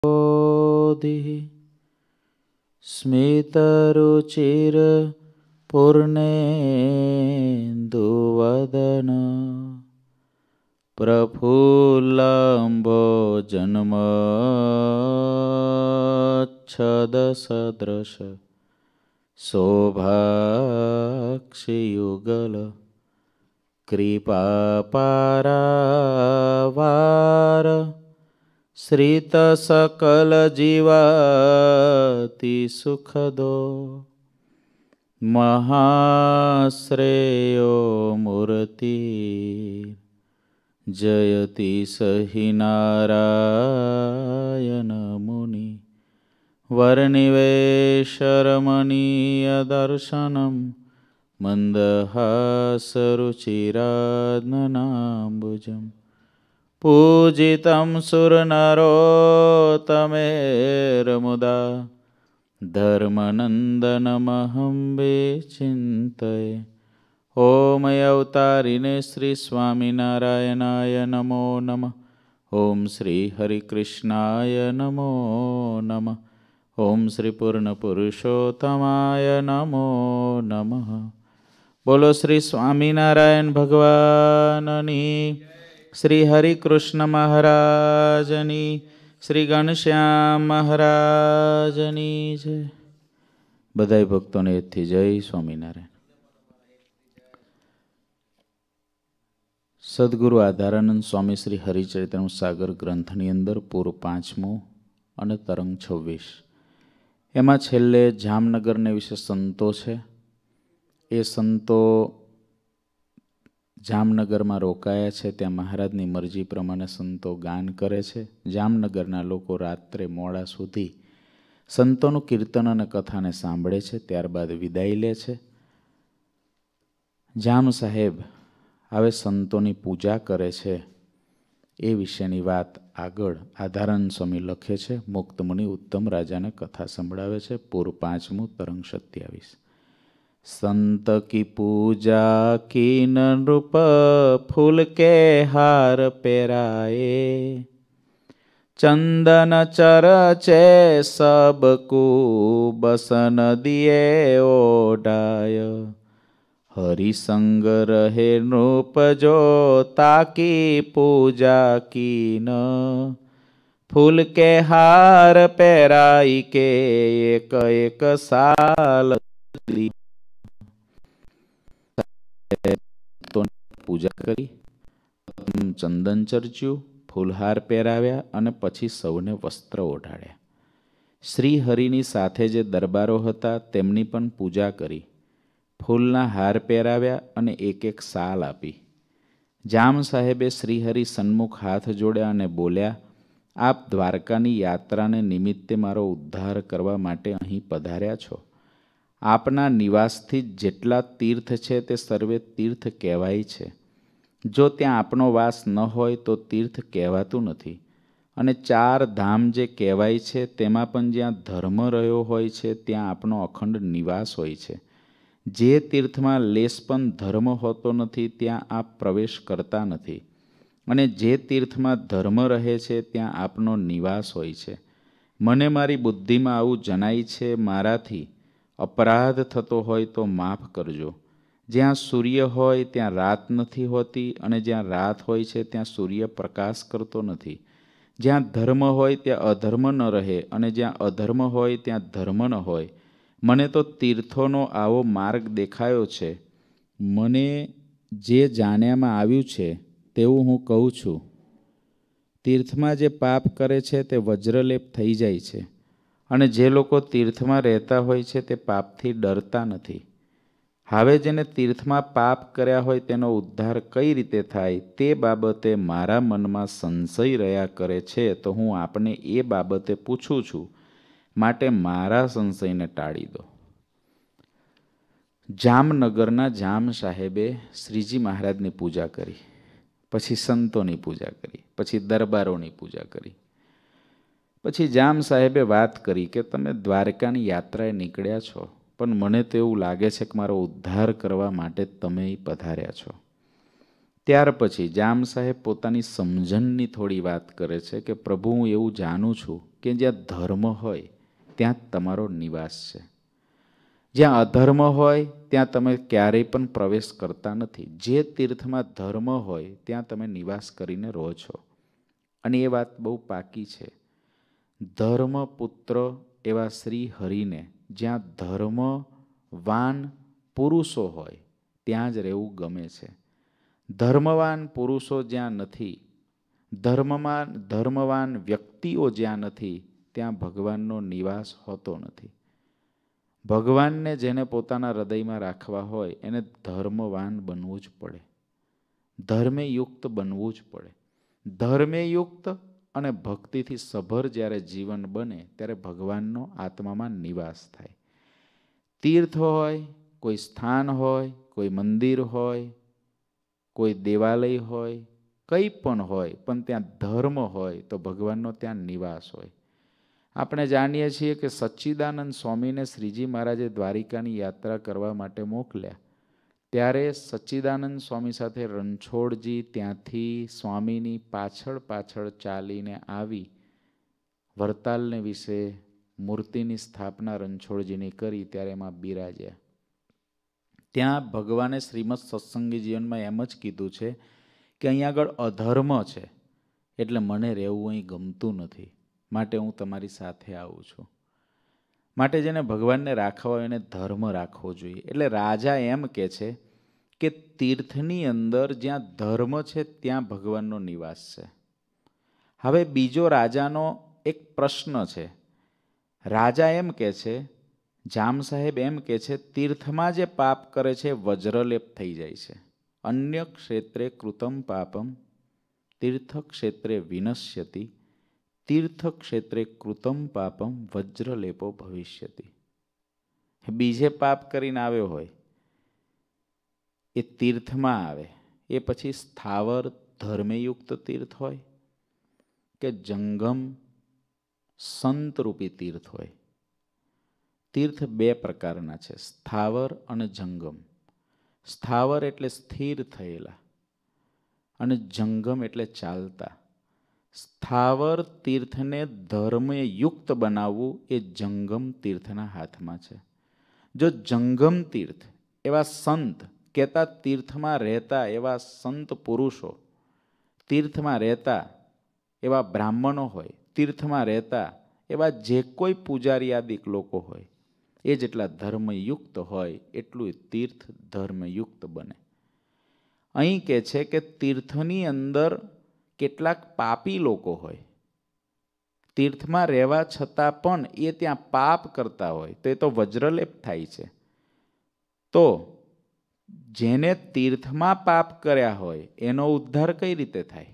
बोधिः स्मितरुचिर पूर्णेन्दुवदन प्रफुल्लम्बोजन्मच्छदसदृश शोभाक्षियुगल कृपापारावार श्रित सकल जीवाति सुखदो महाश्रेयो मूर्ति जयति सहि नारायण मुनि वर्णिवेशरमणीय दर्शनम मंदहासरुचिराननाम्बुजम् पूजितं सुरनरोत्तमेर्मुदा धर्मनन्दनमहं विचिन्तये। ओम अवतारिणे श्री स्वामिनारायणाय नमो नमः। ओम श्री हरिकृष्णाय नमो नमः। ओम श्री पूर्णपुरुषोत्तमाय नमो नमः। बोलो श्री स्वामिनारायण भगवाननी, श्री हरिकृष्ण महाराजनी, श्री घनश्याम महाराजनी जय। बधाई भक्तों ने थी जय स्वामिनारायण। सद्गुरु आधारानंद स्वामी श्री हरिचरित्र सागर ग्रंथनी अंदर पूर्व 5मो અને તરંગ 26 એમાં છેલ્લે જામનગરને વિશે સંતો છે। એ સંતો જામનગરમાં રોકાયા છે, ત્યાં મહારાજની મરજી પ્રમાણે સંતો ગાન કરે છે। જામનગરના લોકો રાત્રે મોડા સુધી સંતોનું કીર્તન અને કથાને સાંભળે છે, ત્યારબાદ વિદાય લે છે। જામ સાહેબ હવે સંતોની પૂજા કરે છે એ વિશેની વાત આગળ આધારાનંદ સ્વામી લખે છે। મુક્ત મુનિ ઉત્તમ રાજાને કથા સંભળાવે છે। પૂર્વ 5મું તરંગ 27। संत की पूजा कीन रूप फूल के हार पेराए चंदन चरचे सबको बसन दिए ओढ़ाय हरि संग रहे नृप जो ताकी पूजा कीन फूल के हार पेराई के एक एक साल पूजा करी चंदन चर्च्यू फूलहार પહેરાવ્યા અને પછી સૌને વસ્ત્ર ઓઢાડ્યા। શ્રી હરિની સાથે જે દરબારો હતા તેમની પણ પૂજા કરી, ફૂલના હાર પહેરાવ્યા અને એક એક સાલ આપી। જામ સાહેબે શ્રીહરિ સન્મુખ હાથ જોડ્યા અને બોલ્યા, આપ દ્વારકાની યાત્રાને નિમિત્તે મારો ઉદ્ધાર કરવા માટે અહીં પધાર્યા છો। આપના નિવાસથી જેટલા તીર્થ છે તે સર્વે તીર્થ કહેવાય છે। જો ત્યાં આપનો વાસ ન હોય તો તીર્થ કહેવાતું નથી। અને 4 ધામ જે કહેવાય છે તેમાં પણ જ્યાં ધર્મ રહ્યો હોય છે ત્યાં આપનો અખંડ નિવાસ હોય છે। જે તીર્થમાં લેશ પણ ધર્મ હોતો નથી ત્યાં આપ પ્રવેશ કરતા નથી, અને જે તીર્થમાં ધર્મ રહે છે ત્યાં આપનો નિવાસ હોય છે। મને મારી બુદ્ધિમાં આવું જણાય છે, મારાથી अपराध थतो होय तो माफ करजो। ज्यां सूर्य होय त्यां रात नहीं होती, अने ज्यां रात होय छे त्यां सूर्य प्रकाश करतो नहीं। ज्यां धर्म होय त्यां अधर्म न रहे, अने ज्यां अधर्म होय त्यां धर्म न होय। मने तो तीर्थोनो आवो मार्ग देखायो छे। मने जे जाण्यामां आव्युं छे तेवुं हूँ कहूं छुं। तीर्थमां जे पाप करे छे ते वज्रलेप थई जाय छे, અને જે લોકો તીર્થમાં રહેતા હોય છે તે પાપથી ડરતા નથી। હવે જેને તીર્થમાં પાપ કર્યા હોય તેનો ઉદ્ધાર કઈ રીતે થાય તે બાબતે મારા મનમાં સંશય રહ્યા કરે છે, તો હું આપને એ બાબતે પૂછું છું, માટે મારા સંશયને ટાળી દો। જામનગરના જામ સાહેબે શ્રીજી મહારાજની પૂજા કરી, પછી સંતોની પૂજા કરી, પછી દરબારોની પૂજા કરી। પછી જામ સાહેબે વાત કરી કે તમે દ્વારકાની યાત્રાએ નીકળ્યા છો, પણ મને તો એવું લાગે છે કે મારો ઉદ્ધાર કરવા માટે તમે પધાર્યા છો। ત્યાર પછી જામ સાહેબ પોતાની સમજણની થોડી વાત કરે છે કે પ્રભુ, હું એવું જાણું છું કે જ્યાં ધર્મ હોય ત્યાં જ તમારો નિવાસ છે. જ્યાં અધર્મ હોય ત્યાં તમે ક્યારેય પણ પ્રવેશ કરતા નથી. જે તીર્થમાં ધર્મ હોય ત્યાં તમે નિવાસ કરીને રહો છો. અને એ વાત બહુ પાકી છે. ધર્મપુત્ર એવા શ્રી હરિને જ્યાં ધર્મવાન પુરુષો હોય ત્યાં જ રહેવું ગમે છે. ધર્મવાન પુરુષો જ્યાં નથી, ધર્મવાન વ્યક્તિઓ જ્યાં નથી, ત્યાં ભગવાનનો નિવાસ હોતો નથી. ભગવાનને જેને પોતાના હૃદયમાં રાખવા હોય એને ધર્મવાન બનવું જ પડે, ધર્મેયુક્ત બનવું જ પડે. ધર્મેયુક્ત અને ભક્તિથી સભર જ્યારે જીવન બને ત્યારે ભગવાનનો આત્મામાં નિવાસ થાય. તીર્થ હોય, કોઈ સ્થાન હોય, કોઈ મંદિર હોય, કોઈ દેવાલય હોય, કંઈ પણ હોય, પણ ત્યાં ધર્મ હોય તો ભગવાનનો ત્યાં નિવાસ હોય. આપણે જાણીએ છીએ કે સચ્ચિદાનંદ સ્વામીને શ્રીજી મહારાજે દ્વારિકાની યાત્રા કરવા માટે મોકલ્યા. ત્યારે સચ્ચિદાનંદ સ્વામી સાથે રણછોડજી ત્યાંથી સ્વામીની પાછળ પાછળ ચાલીને આવી વરતાલને વિશે મૂર્તિની સ્થાપના રણછોડજીની કરી ત્યારે એમાં બિરાજ્યા. ત્યાં ભગવાને શ્રીમદ સત્સંગી જીવનમાં એમ જ કીધું છે કે અહીંયા આગળ અધર્મ છે એટલે મને રહેવું અહીં ગમતું નથી, માટે હું તમારી સાથે આવું છું. માટે જેને ભગવાનને રાખવા હોય એને ધર્મ રાખવો જોઈએ. એટલે રાજા એમ કહે છે કે તીર્થની અંદર જ્યાં ધર્મ છે ત્યાં ભગવાનનો નિવાસ છે. હવે બીજો રાજાનો એક પ્રશ્ન છે. રાજા એમ કહે છે, જામ સાહેબ એમ કહે છે, તીર્થમાં જે પાપ કરે છે વજ્રલેપ થઈ જાય છે. અન્ય ક્ષેત્રે કૃતમ પાપમ તીર્થ ક્ષેત્રે વિનશ્યતિ, તીર્થ ક્ષેત્રે કૃતમ પાપમ વજ્રલેપો ભવિષ્યતિ. બીજે પાપ કરીને આવ્યો હોય એ તીર્થમાં આવે એ પછી સ્થાવર ધર્મયુક્ત તીર્થ હોય કે જંગમ સંતરૂપી તીર્થ હોય. તીર્થ બે પ્રકારના છે, સ્થાવર અને જંગમ. સ્થાવર એટલે સ્થિર થયેલા અને જંગમ એટલે ચાલતા. સ્થાવર તીર્થને ધર્મયુક્ત બનાવવું એ જંગમ તીર્થના હાથમાં છે. જો જંગમ તીર્થ એવા સંત કહેતા તીર્થમાં રહેતા એવા સંત પુરુષો, તીર્થમાં રહેતા એવા બ્રાહ્મણો હોય, તીર્થમાં રહેતા એવા જે કોઈ પૂજારી આદિક લોકો હોય એ જેટલા ધર્મયુક્ત હોય એટલું તીર્થ ધર્મયુક્ત બને. અહીં કહે છે કે તીર્થની અંદર કેટલાક પાપી લોકો હોય, તીર્થમાં રહેવા છતાં પણ એ ત્યાં પાપ કરતા હોય તો એ તો વજ્રલેપ થાય છે. તો જેને તીર્થમાં પાપ કર્યા હોય એનો ઉદ્ધાર કઈ રીતે થાય?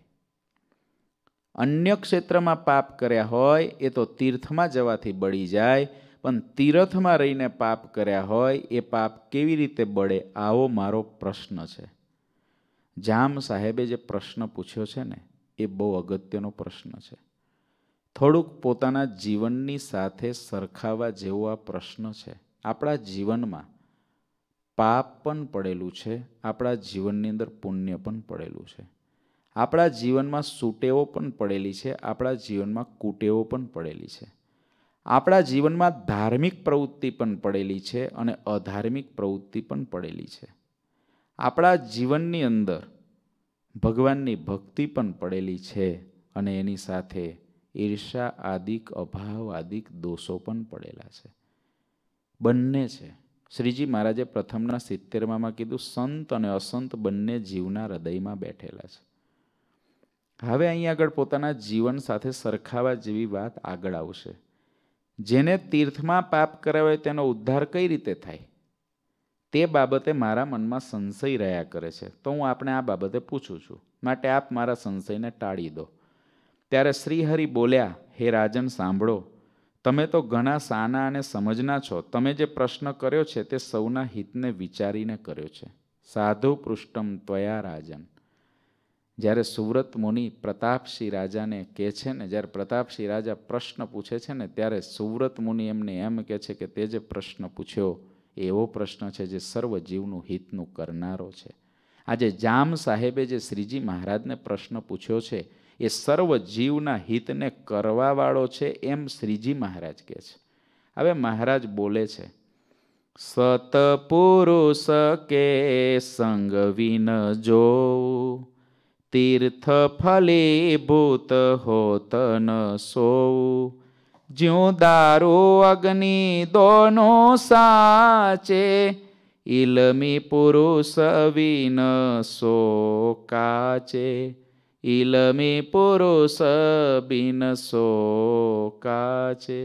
અન્ય ક્ષેત્રમાં પાપ કર્યા હોય એ તો તીર્થમાં જવાથી બળી જાય, પણ તીર્થમાં રહીને પાપ કર્યા હોય એ પાપ કેવી રીતે બળે? આવો મારો પ્રશ્ન છે. જામ સાહેબે જે પ્રશ્ન પૂછ્યો છે ને એ બહુ અગત્યનો પ્રશ્ન છે. થોડુંક પોતાના જીવનની સાથે સરખાવવા જેવો આ પ્રશ્ન છે. આપણા જીવનમાં પાપ પણ પડેલું છે, આપણા જીવનની અંદર પુણ્ય પણ પડેલું છે. આપણા જીવનમાં સુટેવો પણ પડેલી છે, આપણા જીવનમાં કુટેવો પણ પડેલી છે. આપણા જીવનમાં ધાર્મિક પ્રવૃત્તિ પણ પડેલી છે અને અધાર્મિક પ્રવૃત્તિ પણ પડેલી છે. આપણા જીવનની અંદર ભગવાનની ભક્તિ પણ પડેલી છે અને એની સાથે ઈર્ષા આદિક અભાવ આદિક દોષો પણ પડેલા છે. બંને છે. શ્રીજી મહારાજે પ્રથમના 70માં કીધું સંત અને અસંત બંને જીવના હૃદયમાં બેઠેલા છે. હવે અહીં આગળ પોતાના જીવન સાથે સરખાવા જેવી વાત આગળ આવશે. જેને તીર્થમાં પાપ કર્યા હોય તેનો ઉદ્ધાર કઈ રીતે થાય તે બાબતે મારા મનમાં સંશય રહ્યા કરે છે. તો હું આપણે આ બાબતે પૂછું છું, માટે આપ મારા સંશયને ટાળી દો. ત્યારે શ્રીહરિ બોલ્યા, હે રાજન સાંભળો, તમે તો ઘણા સાના અને સમજના છો. તમે જે પ્રશ્ન કર્યો છે તે સૌના હિતને વિચારીને કર્યો છે. સાધુ પૃષ્ટમ ત્વયા રાજન. જ્યારે સુવ્રત મુનિ પ્રતાપસિંહ રાજાને કહે છે ને, જ્યારે પ્રતાપસિંહ રાજા પ્રશ્ન પૂછે છે ને ત્યારે સુવ્રત મુનિ એમને એમ કહે છે કે તે જે પ્રશ્ન પૂછ્યો એવો પ્રશ્ન છે જે સર્વ જીવનું હિતનું કરનારો છે. આજે જામ સાહેબે જે શ્રીજી મહારાજને પ્રશ્ન પૂછ્યો છે એ સર્વ જીવના હિતને કરવાવાળો છે, એમ શ્રીજી મહારાજ કહે છે. હવે મહારાજ બોલે છે, સતપુરુષ કે સંગ વિન જો તીર્થ ફલીભૂત હોત ન સોઉ. જ્યું દારૂ અગ્નિ દોનો સાચે ઇલમી પુરુષ વિન સો કાચે. ઇલમી પુરુષ બિન સો કાચે.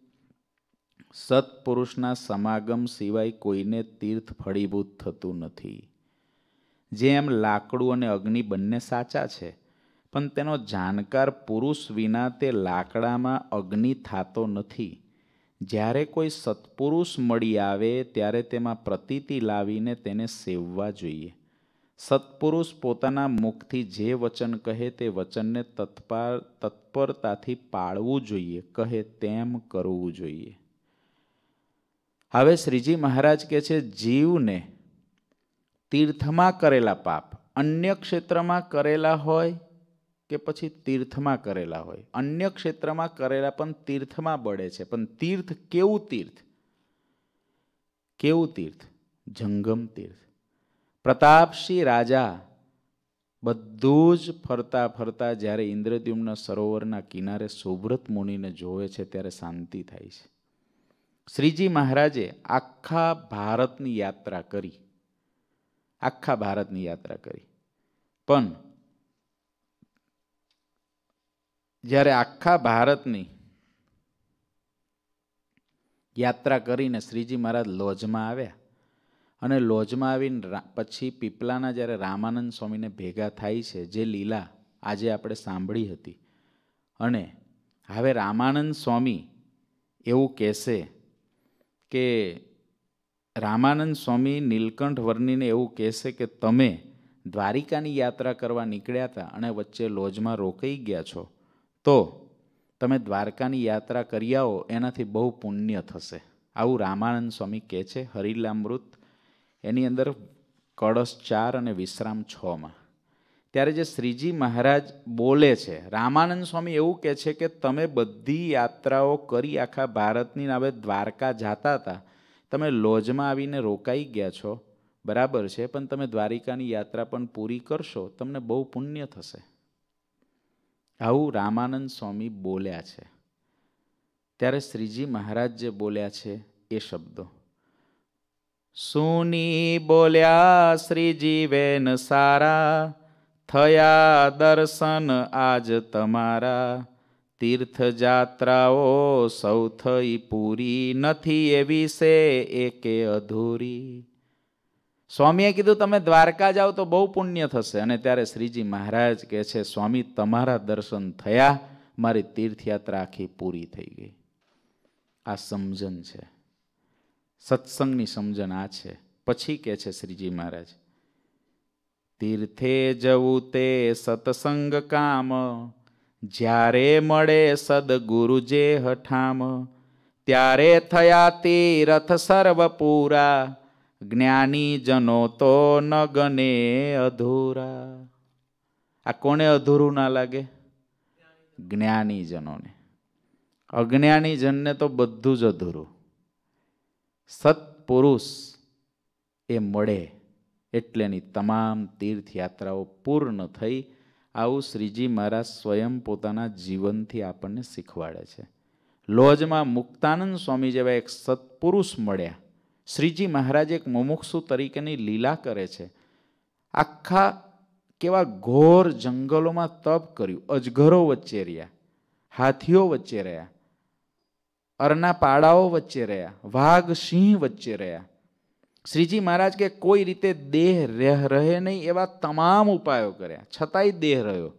સત્પુરુષના સમાગમ સિવાય કોઈને તીર્થ ફળીભૂત થતું નથી. જેમ લાકડું અને અગ્નિ બંને સાચા છે, પણ તેનો જાણકાર પુરુષ વિના તે લાકડામાં અગ્નિ થતો નથી. જ્યારે કોઈ સત્પુરુષ મળી આવે ત્યારે તેમાં પ્રતીતિ લાવીને તેને સેવવા જોઈએ. સત્પુરુષ પોતાના મુખથી જે વચન કહે તે વચનને તત્પરતાથી પાળવું જોઈએ, કહે તેમ કરવું જોઈએ. હવે શ્રીજી મહારાજ કહે છે, જીવને તીર્થમાં કરેલા પાપ અન્ય ક્ષેત્રમાં કરેલા હોય કે પછી તીર્થમાં કરેલા હોય, અન્ય ક્ષેત્રમાં કરેલા પણ તીર્થમાં બળે છે. પણ તીર્થ કેવું તીર્થ? કેવું તીર્થ? જંગમ તીર્થ. પ્રતાપસિંહ રાજા બધું જ ફરતા ફરતા જ્યારે ઇન્દ્રદ્યુમ્ન સરોવરના કિનારે સુબ્રત મુનિને જોવે છે ત્યારે શાંતિ થાય છે. શ્રીજી મહારાજે આખા ભારતની યાત્રા કરી, આખા ભારતની યાત્રા કરી. પણ જ્યારે આખા ભારતની યાત્રા કરીને શ્રીજી મહારાજ લોજમાં આવ્યા અને લોજમાં આવીને પછી પીપલાના જ્યારે રામાનંદ સ્વામીને ભેગા થાય છે, જે લીલા આજે આપણે સાંભળી હતી, અને હવે રામાનંદ સ્વામી એવું કહેશે કે રામાનંદ સ્વામી નીલકંઠ વર્ણીને એવું કહેશે કે તમે દ્વારિકાની યાત્રા કરવા નીકળ્યા હતા અને વચ્ચે લોજમાં રોકાઈ ગયા છો, તો તમે દ્વારકાની યાત્રા કરી આવો, એનાથી બહુ પુણ્ય થશે. આવું રામાનંદ સ્વામી કહે છે હરિલામૃત એની અંદર કળશ 4 અને વિશ્રામ 6માં. ત્યારે જે શ્રીજી મહારાજ બોલે છે, રામાનંદ સ્વામી એવું કહે છે કે તમે બધી યાત્રાઓ કરી આખા ભારતની, હવે દ્વારકા જાતા હતા, તમે લોજમાં આવીને રોકાઈ ગયા છો, બરાબર છે, પણ તમે દ્વારિકાની યાત્રા પણ પૂરી કરશો, તમને બહુ પુણ્ય થશે. આવું રામાનંદ સ્વામી બોલ્યા છે. ત્યારે શ્રીજી મહારાજ જે બોલ્યા છે એ શબ્દો સુની બોલ્યા શ્રીજી વેન સારા, થયા દર્શન આજ તમારા, તીર્થ જાત્રાઓ સૌ થઈ પૂરી, નથી એવી સે એકે અધૂરી. સ્વામીએ કીધું તમે દ્વારકા જાઓ તો બહુ પુણ્ય થશે, અને ત્યારે શ્રીજી મહારાજ કહે છે સ્વામી તમારા દર્શન થયા, મારી તીર્થયાત્રા આખી પૂરી થઈ ગઈ. આ સમજણ છે, સત્સંગની સમજણ આ છે. પછી કહે છે શ્રીજી મહારાજ, તીર્થે જવું તે સત્સંગ કામ, જ્યારે મળે સદગુરુ જે હઠામ, ત્યારે થયા તીર્થ સર્વ પૂરા, જ્ઞાની જનો તો ન ગને અધૂરા. આ કોને અધૂરું ના લાગે? જ્ઞાની જનોને. અજ્ઞાની જનને તો બધું જ અધૂરું. સત્પુરુષ એ મળે એટલેની તમામ તીર્થયાત્રાઓ પૂર્ણ થઈ. આવું શ્રીજી મહારાજ સ્વયં પોતાના જીવનથી આપણને શીખવાડે છે. લોજમાં મુક્તાનંદ સ્વામી જેવા એક સત્પુરુષ મળ્યા. શ્રીજી મહારાજ એક મુમુક્ષુ તરીકેની લીલા કરે છે. આખા કેવા ઘોર જંગલોમાં તપ કર્યું, અજગરો વચ્ચે રહ્યા, હાથીઓ વચ્ચે રહ્યા, અરના પાડાઓ વચ્ચે રહ્યા, વાઘ સિંહ વચ્ચે રહ્યા. શ્રીજી મહારાજ કે કોઈ રીતે દેહ રહે નહીં એવા તમામ ઉપાયો કર્યા, છતાંય દેહ રહ્યો.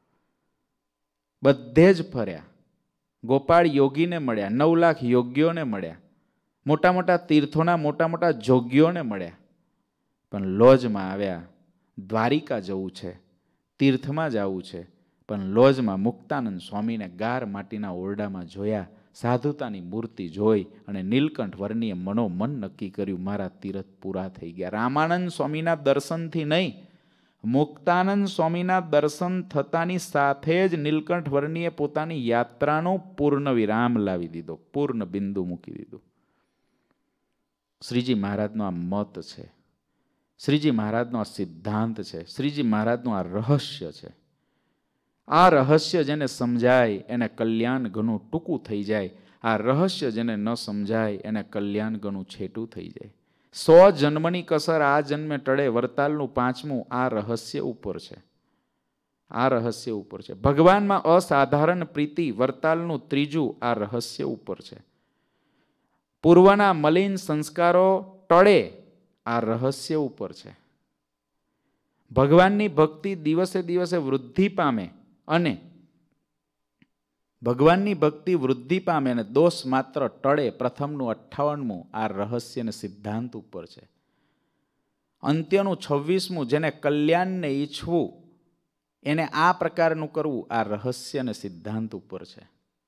બધે જ ફર્યા, ગોપાળ યોગીને મળ્યા, 9 લાખ યોગ્યોને મળ્યા, મોટા મોટા તીર્થોના મોટા મોટા જોગ્યોને મળ્યા. પણ લોજમાં આવ્યા, દ્વારિકા જવું છે, તીર્થમાં જવું છે, પણ લોજમાં મુક્તાનંદ સ્વામીને ગાર માટીના ઓરડામાં જોયા, સાધુતાની મૂર્તિ જોઈ અને નીલકંઠ વર્ણીએ મનોમન નક્કી કર્યું મારા તીર્થ પૂરા થઈ ગયા. રામાનંદ સ્વામીના દર્શનથી નહીં, મુક્તાનંદ સ્વામીના દર્શન થતાની સાથે જ નીલકંઠ વર્ણીએ પોતાની યાત્રાનો પૂર્ણ વિરામ લાવી દીધો, પૂર્ણ બિંદુ મૂકી દીધું. શ્રીજી મહારાજનો આ મત છે, શ્રીજી મહારાજનો આ સિદ્ધાંત છે, શ્રીજી મહારાજનું આ રહસ્ય છે. આ રહસ્ય જેને સમજાય એને કલ્યાણ ઘણું ટૂંકું થઈ જાય. આ રહસ્ય જેને ન સમજાય એને કલ્યાણ ઘણું છેટું થઈ જાય. 100 જન્મની કસર આ જન્મે ટળે, વરતાલનું 5મું આ રહસ્ય ઉપર છે. આ રહસ્ય ઉપર છે. ભગવાનમાં અસાધારણ પ્રીતિ, વરતાલનું 3જું આ રહસ્ય ઉપર છે. પૂર્વના મલિન સંસ્કારો ટળે, આ રહસ્ય ઉપર છે. ભગવાનની ભક્તિ દિવસે દિવસે વૃદ્ધિ પામે અને ભગવાનની ભક્તિ વૃદ્ધિ પામે અને દોષ માત્ર ટળે, પ્રથમનું 58મું આ રહસ્ય અને સિદ્ધાંત ઉપર છે. અંત્યનું 26મું જેને કલ્યાણને ઈચ્છવું એને આ પ્રકારનું કરવું, આ રહસ્ય અને સિદ્ધાંત ઉપર છે.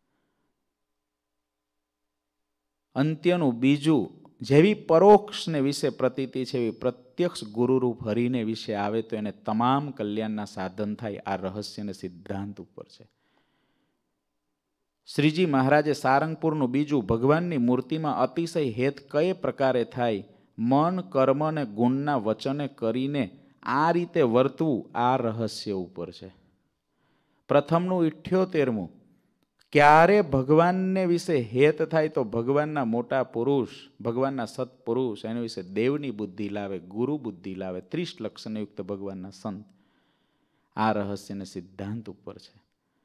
અંત્યનું 2જું જેવી પરોક્ષને વિશે પ્રતીતિ છે એવી પ્રત્યક્ષ ગુરુરૂપ હરિને વિશે આવે તો એને તમામ કલ્યાણના સાધન થાય, આ રહસ્ય અને સિદ્ધાંત ઉપર છે. શ્રીજી મહારાજે સારંગપુરનું 2જું ભગવાનની મૂર્તિમાં અતિશય હેત કઈ પ્રકારે થાય, મન કર્મ અને ગુણના વચને કરીને આ રીતે વર્તવું, આ રહસ્ય ઉપર છે. પ્રથમનું 78મું ક્યારે ભગવાનને વિશે હેત થાય તો ભગવાનના મોટા પુરુષ, ભગવાનના સત્પુરુષ એના વિશે દેવની બુદ્ધિ લાવે, ગુરુ બુદ્ધિ લાવે, 30 લક્ષણયુક્ત ભગવાનના સંત, આ રહસ્ય અને સિદ્ધાંત ઉપર છે.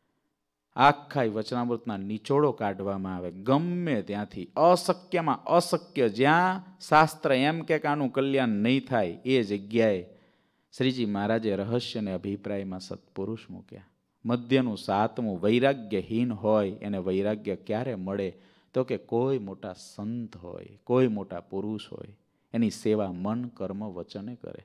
આખા વચનામૃતના નિચોડો કાઢવામાં આવે ગમે ત્યાંથી, અશક્યમાં અશક્ય, જ્યાં શાસ્ત્ર એમ કે આનું કલ્યાણ નહીં થાય એ જગ્યાએ શ્રીજી મહારાજે રહસ્ય અને અભિપ્રાયમાં સત્પુરુષ મૂક્યા. મધ્યનું 7મું વૈરાગ્યહીન હોય એને વૈરાગ્ય ક્યારે મળે તો કે કોઈ મોટા સંત હોય, કોઈ મોટા પુરુષ હોય, એની સેવા મન કર્મ વચને કરે.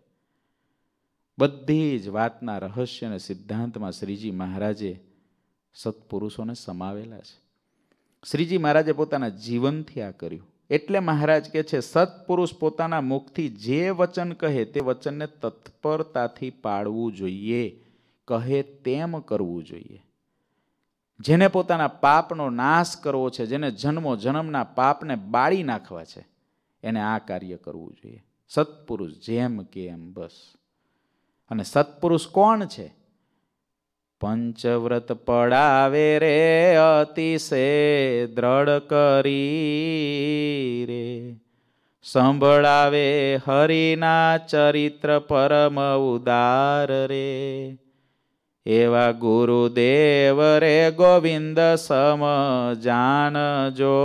બધી જ વાતના રહસ્ય અને સિદ્ધાંતમાં શ્રીજી મહારાજે સત્પુરુષોને સમાવેલા છે. શ્રીજી મહારાજે પોતાના જીવનથી આ કર્યું. એટલે મહારાજ કહે છે સત્પુરુષ પોતાના મુખથી જે વચન કહે તે વચનને તત્પરતાથી પાળવું જોઈએ, કહે તેમ કરવું જોઈએ. જેને પોતાના પાપનો નાશ કરવો છે, જેને જન્મો જન્મના પાપને બાળી નાખવા છે, એને આ કાર્ય કરવું જોઈએ. સત્પુરુષ જેમ કે એમ બસ. અને સત્પુરુષ કોણ છે? પંચવ્રત પડાવે રે અતિશે દ્રઢ કરી રે, સંભળાવે હરિના ચરિત્ર પરમ ઉદાર રે, એવા ગુરુદેવ રે ગોવિંદ સમ જાણજો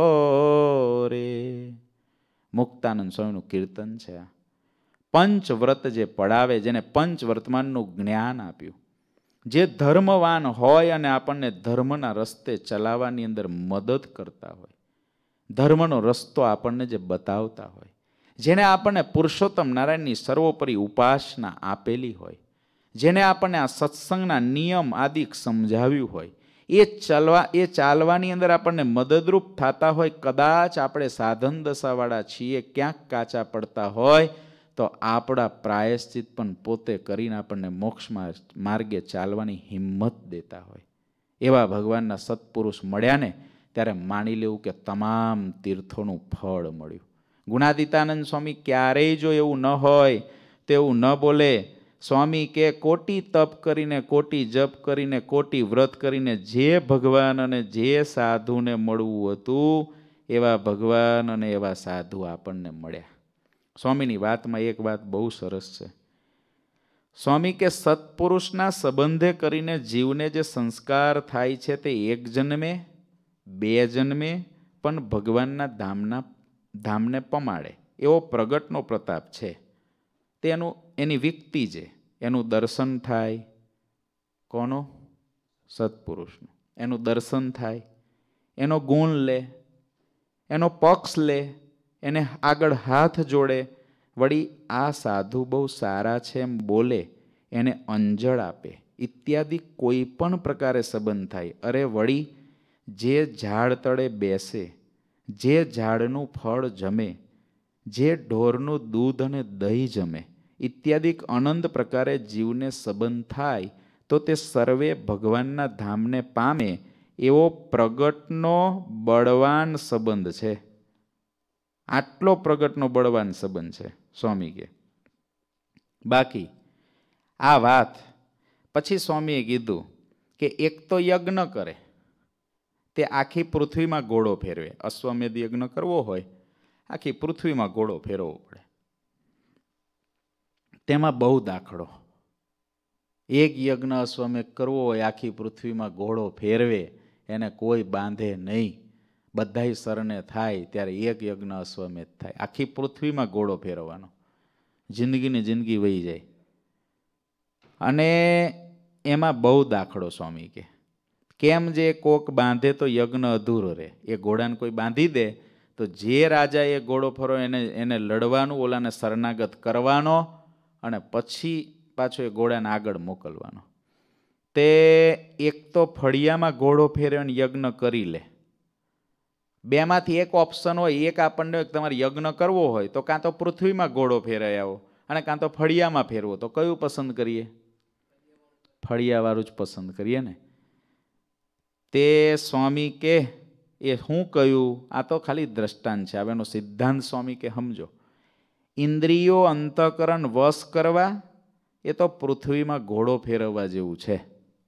રે. મુક્તાનંદ સ્વામીનું કીર્તન છે. પંચવ્રત જે પડાવે, જેને પંચવર્તમાનનું જ્ઞાન આપ્યું, જે ધર્મવાન હોય અને આપણને ધર્મના રસ્તે ચલાવવાની અંદર મદદ કરતા હોય, ધર્મનો રસ્તો આપણને જે બતાવતા હોય, જેને આપણને પુરુષોત્તમ નારાયણની સર્વોપરી ઉપાસના આપેલી હોય, જેને આપણને આ સત્સંગના નિયમ આદિ સમજાવ્યું હોય, એ ચાલવાની અંદર આપણને મદદરૂપ થતા હોય. કદાચ આપણે સાધન દશાવાળા છીએ, ક્યાંક કાચા પડતા હોય તો આપણા પ્રાયશ્ચિત પણ પોતે કરીને આપણને મોક્ષ માર્ગે ચાલવાની હિંમત દેતા હોય. એવા ભગવાનના સત્પુરુષ મળ્યા ને ત્યારે માની લેવું કે તમામ તીર્થોનું ફળ મળ્યું. ગુણાતીતાનંદ સ્વામી ક્યારેય જો એવું ન હોય તો એવું ન બોલે. સ્વામી કે કોટી તપ કરીને, કોટી જપ કરીને, કોટી વ્રત કરીને જે ભગવાન અને જે સાધુને મળવું હતું એવા ભગવાન અને એવા સાધુ આપણને મળ્યા. સ્વામીની વાતમાં એક વાત બહુ સરસ છે. સ્વામી કે સત્પુરુષના સંબંધે કરીને જીવને જે સંસ્કાર થાય છે તે એક જન્મે, 2 જન્મે પણ ભગવાનના ધામને પમાડે એવો પ્રગટનો પ્રતાપ છે. તેનું એની વ્યક્તિ છે, એનું દર્શન થાય. કોનો? સત્પુરુષનું. એનું દર્શન થાય, એનો ગુણ લે, એનો પક્ષ લે, એને આગળ હાથ જોડે, વળી આ સાધુ બહુ સારા છે એમ બોલે, એને અંજળ આપે ઇત્યાદિ કોઈ પણ પ્રકારે સંબંધ થાય. અરે વળી જે ઝાડ તળે બેસે, જે ઝાડનું ફળ જમે, જે ઢોરનું દૂધ અને દહીં જમે ઇત્યાદિક અનંત પ્રકારે જીવને સંબંધ થાય તો તે સર્વે ભગવાનના ધામને પામે એવો પ્રગટનો બળવાન સંબંધ છે. આટલો પ્રગટનો બળવાન સંબંધ છે સ્વામી કે. બાકી આ વાત પછી સ્વામીએ કીધું કે એક તો યજ્ઞ કરે, તે આખી પૃથ્વીમાં ઘોડો ફેરવે. અશ્વમેધ યજ્ઞ કરવો હોય આખી પૃથ્વીમાં ઘોડો ફેરવવો પડે. તેમાં બહુ દાખલો. એક યજ્ઞ અશ્વમેધ કરવો હોય આખી પૃથ્વીમાં ઘોડો ફેરવે, એને કોઈ બાંધે નહીં, બધાય શરણે થાય ત્યારે એક યજ્ઞ અશ્વમેધ થાય. આખી પૃથ્વીમાં ઘોડો ફેરવવાનો, જિંદગીની જિંદગી વહી જાય. અને એમાં બહુ દાખલો સ્વામી કે. કેમ જે કોક બાંધે તો યજ્ઞ અધૂરો રહે. એ ઘોડાને કોઈ બાંધી દે તો જે રાજા એ ઘોડો ફરો એને લડવાનું, ઓલાને શરણાગત કરવાનો અને પછી પાછો એ ઘોડાને આગળ મોકલવાનો. તે એક તો ફળિયામાં ઘોડો ફેરવે અને યજ્ઞ કરી લે. બેમાંથી એક ઓપ્શન હોય. એક આપણને તમારે યજ્ઞ કરવો હોય તો કાં તો પૃથ્વીમાં ઘોડો ફેરાઈ આવો અને કાં તો ફળિયામાં ફેરવો. તો કયું પસંદ કરીએ? ફળિયાવાળું જ પસંદ કરીએ ને. તે સ્વામી કે એ શું કહ્યું? આ તો ખાલી દ્રષ્ટાંત છે. હવે એનો સિદ્ધાંત સ્વામી કે સમજો. ઇન્દ્રિયો અંતઃકરણ વશ કરવા એ તો પૃથ્વીમાં ઘોડો ફેરવવા જેવું છે.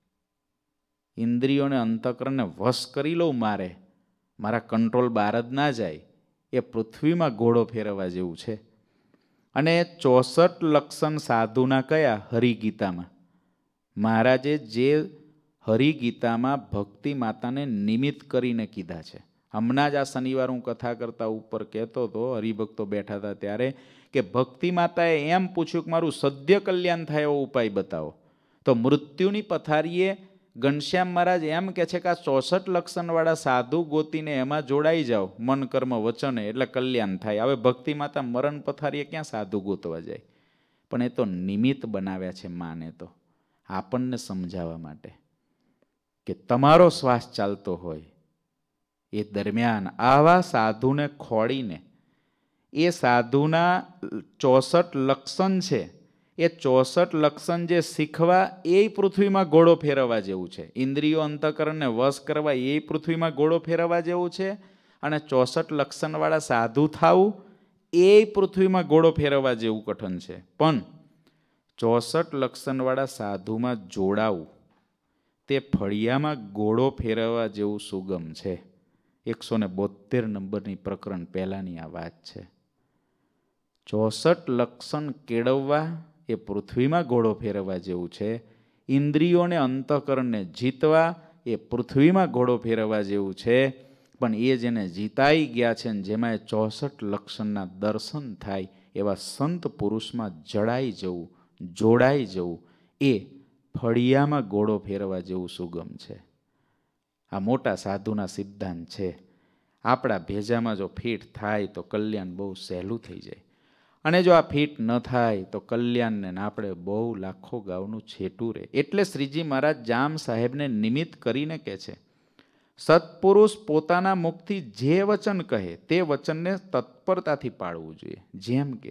ઇન્દ્રિયોને અંતઃકરણને વશ કરી લઉં, મારા કંટ્રોલ બહાર જ ના જાય, એ પૃથ્વીમાં ઘોડો ફેરવવા જેવું છે. અને 64 લક્ષણ સાધુના કયા? હરિગીતામાં મહારાજે જે હરિગીતામાં ભક્તિ માતાને નિમિત્ત કરીને કીધા છે. હમણાં જ આ શનિવાર હું કથા કરતા ઉપર કહેતો હતો, હરિભક્તો બેઠા હતા ત્યારે, કે ભક્તિ માતાએ એમ પૂછ્યું કે મારું સદ્ય કલ્યાણ થાય એવો ઉપાય બતાવો. તો મૃત્યુની પથારીએ ઘનશ્યામ મહારાજ એમ કે છે કે આ 64 લક્ષણવાળા સાધુ ગોતીને એમાં જોડાઈ જાઓ, મન કર્મ વચને, એટલે કલ્યાણ થાય. હવે ભક્તિ માતા મરણ પથારીએ ક્યાં સાધુ ગોતવા જાય? પણ એ તો નિમિત્ત બનાવ્યા છે માને, તો આપણને સમજાવવા માટે કે તમારો શ્વાસ ચાલતો હોય એ દરમિયાન આવા સાધુને ખોળીને, એ સાધુના 64 લક્ષણ છે, એ 64 લક્ષણ જે શીખવા એ પૃથ્વીમાં ઘોડો ફેરવવા જેવું છે. ઇન્દ્રિયો અંતઃકરણને વશ કરવા એ પૃથ્વીમાં ઘોડો ફેરવવા જેવું છે. અને 64 લક્ષણવાળા સાધુ થાવું એ પૃથ્વીમાં ઘોડો ફેરવવા જેવું કઠન છે. પણ 64 લક્ષણવાળા સાધુમાં જોડાવું તે ફળિયામાં ઘોડો ફેરવવા જેવું સુગમ છે. 172 નંબરની પ્રકરણ પહેલાની આ વાત છે. 64 લક્ષણ કેળવવા એ પૃથ્વીમાં ઘોડો ફેરવવા જેવું છે. ઇન્દ્રિયોને અંતઃકરણને જીતવા એ પૃથ્વીમાં ઘોડો ફેરવવા જેવું છે. પણ એ જેને જીતાઈ ગયા છે ને જેમાં એ 64 લક્ષણના દર્શન થાય એવા સંત પુરુષમાં જડાઈ જવું, જોડાઈ જવું, એ ફળિયામાં ઘોડો ફેરવવા જેવું સુગમ છે. આ મોટા સાધુના સિદ્ધાંત છે. આપણા ભેજામાં જો ફિટ થાય તો કલ્યાણ બહુ સહેલું થઈ જાય. અને જો આ ફિટ ન થાય તો કલ્યાણને આપણે બહુ લાખો ગાવનું છેટું રહે. એટલે શ્રીજી મહારાજ જામ સાહેબને નિમિત્ત કરીને કહે છે, સત્પુરુષ પોતાના મુખથી જે વચન કહે તે વચનને તત્પરતાથી પાળવું જોઈએ. જેમ કે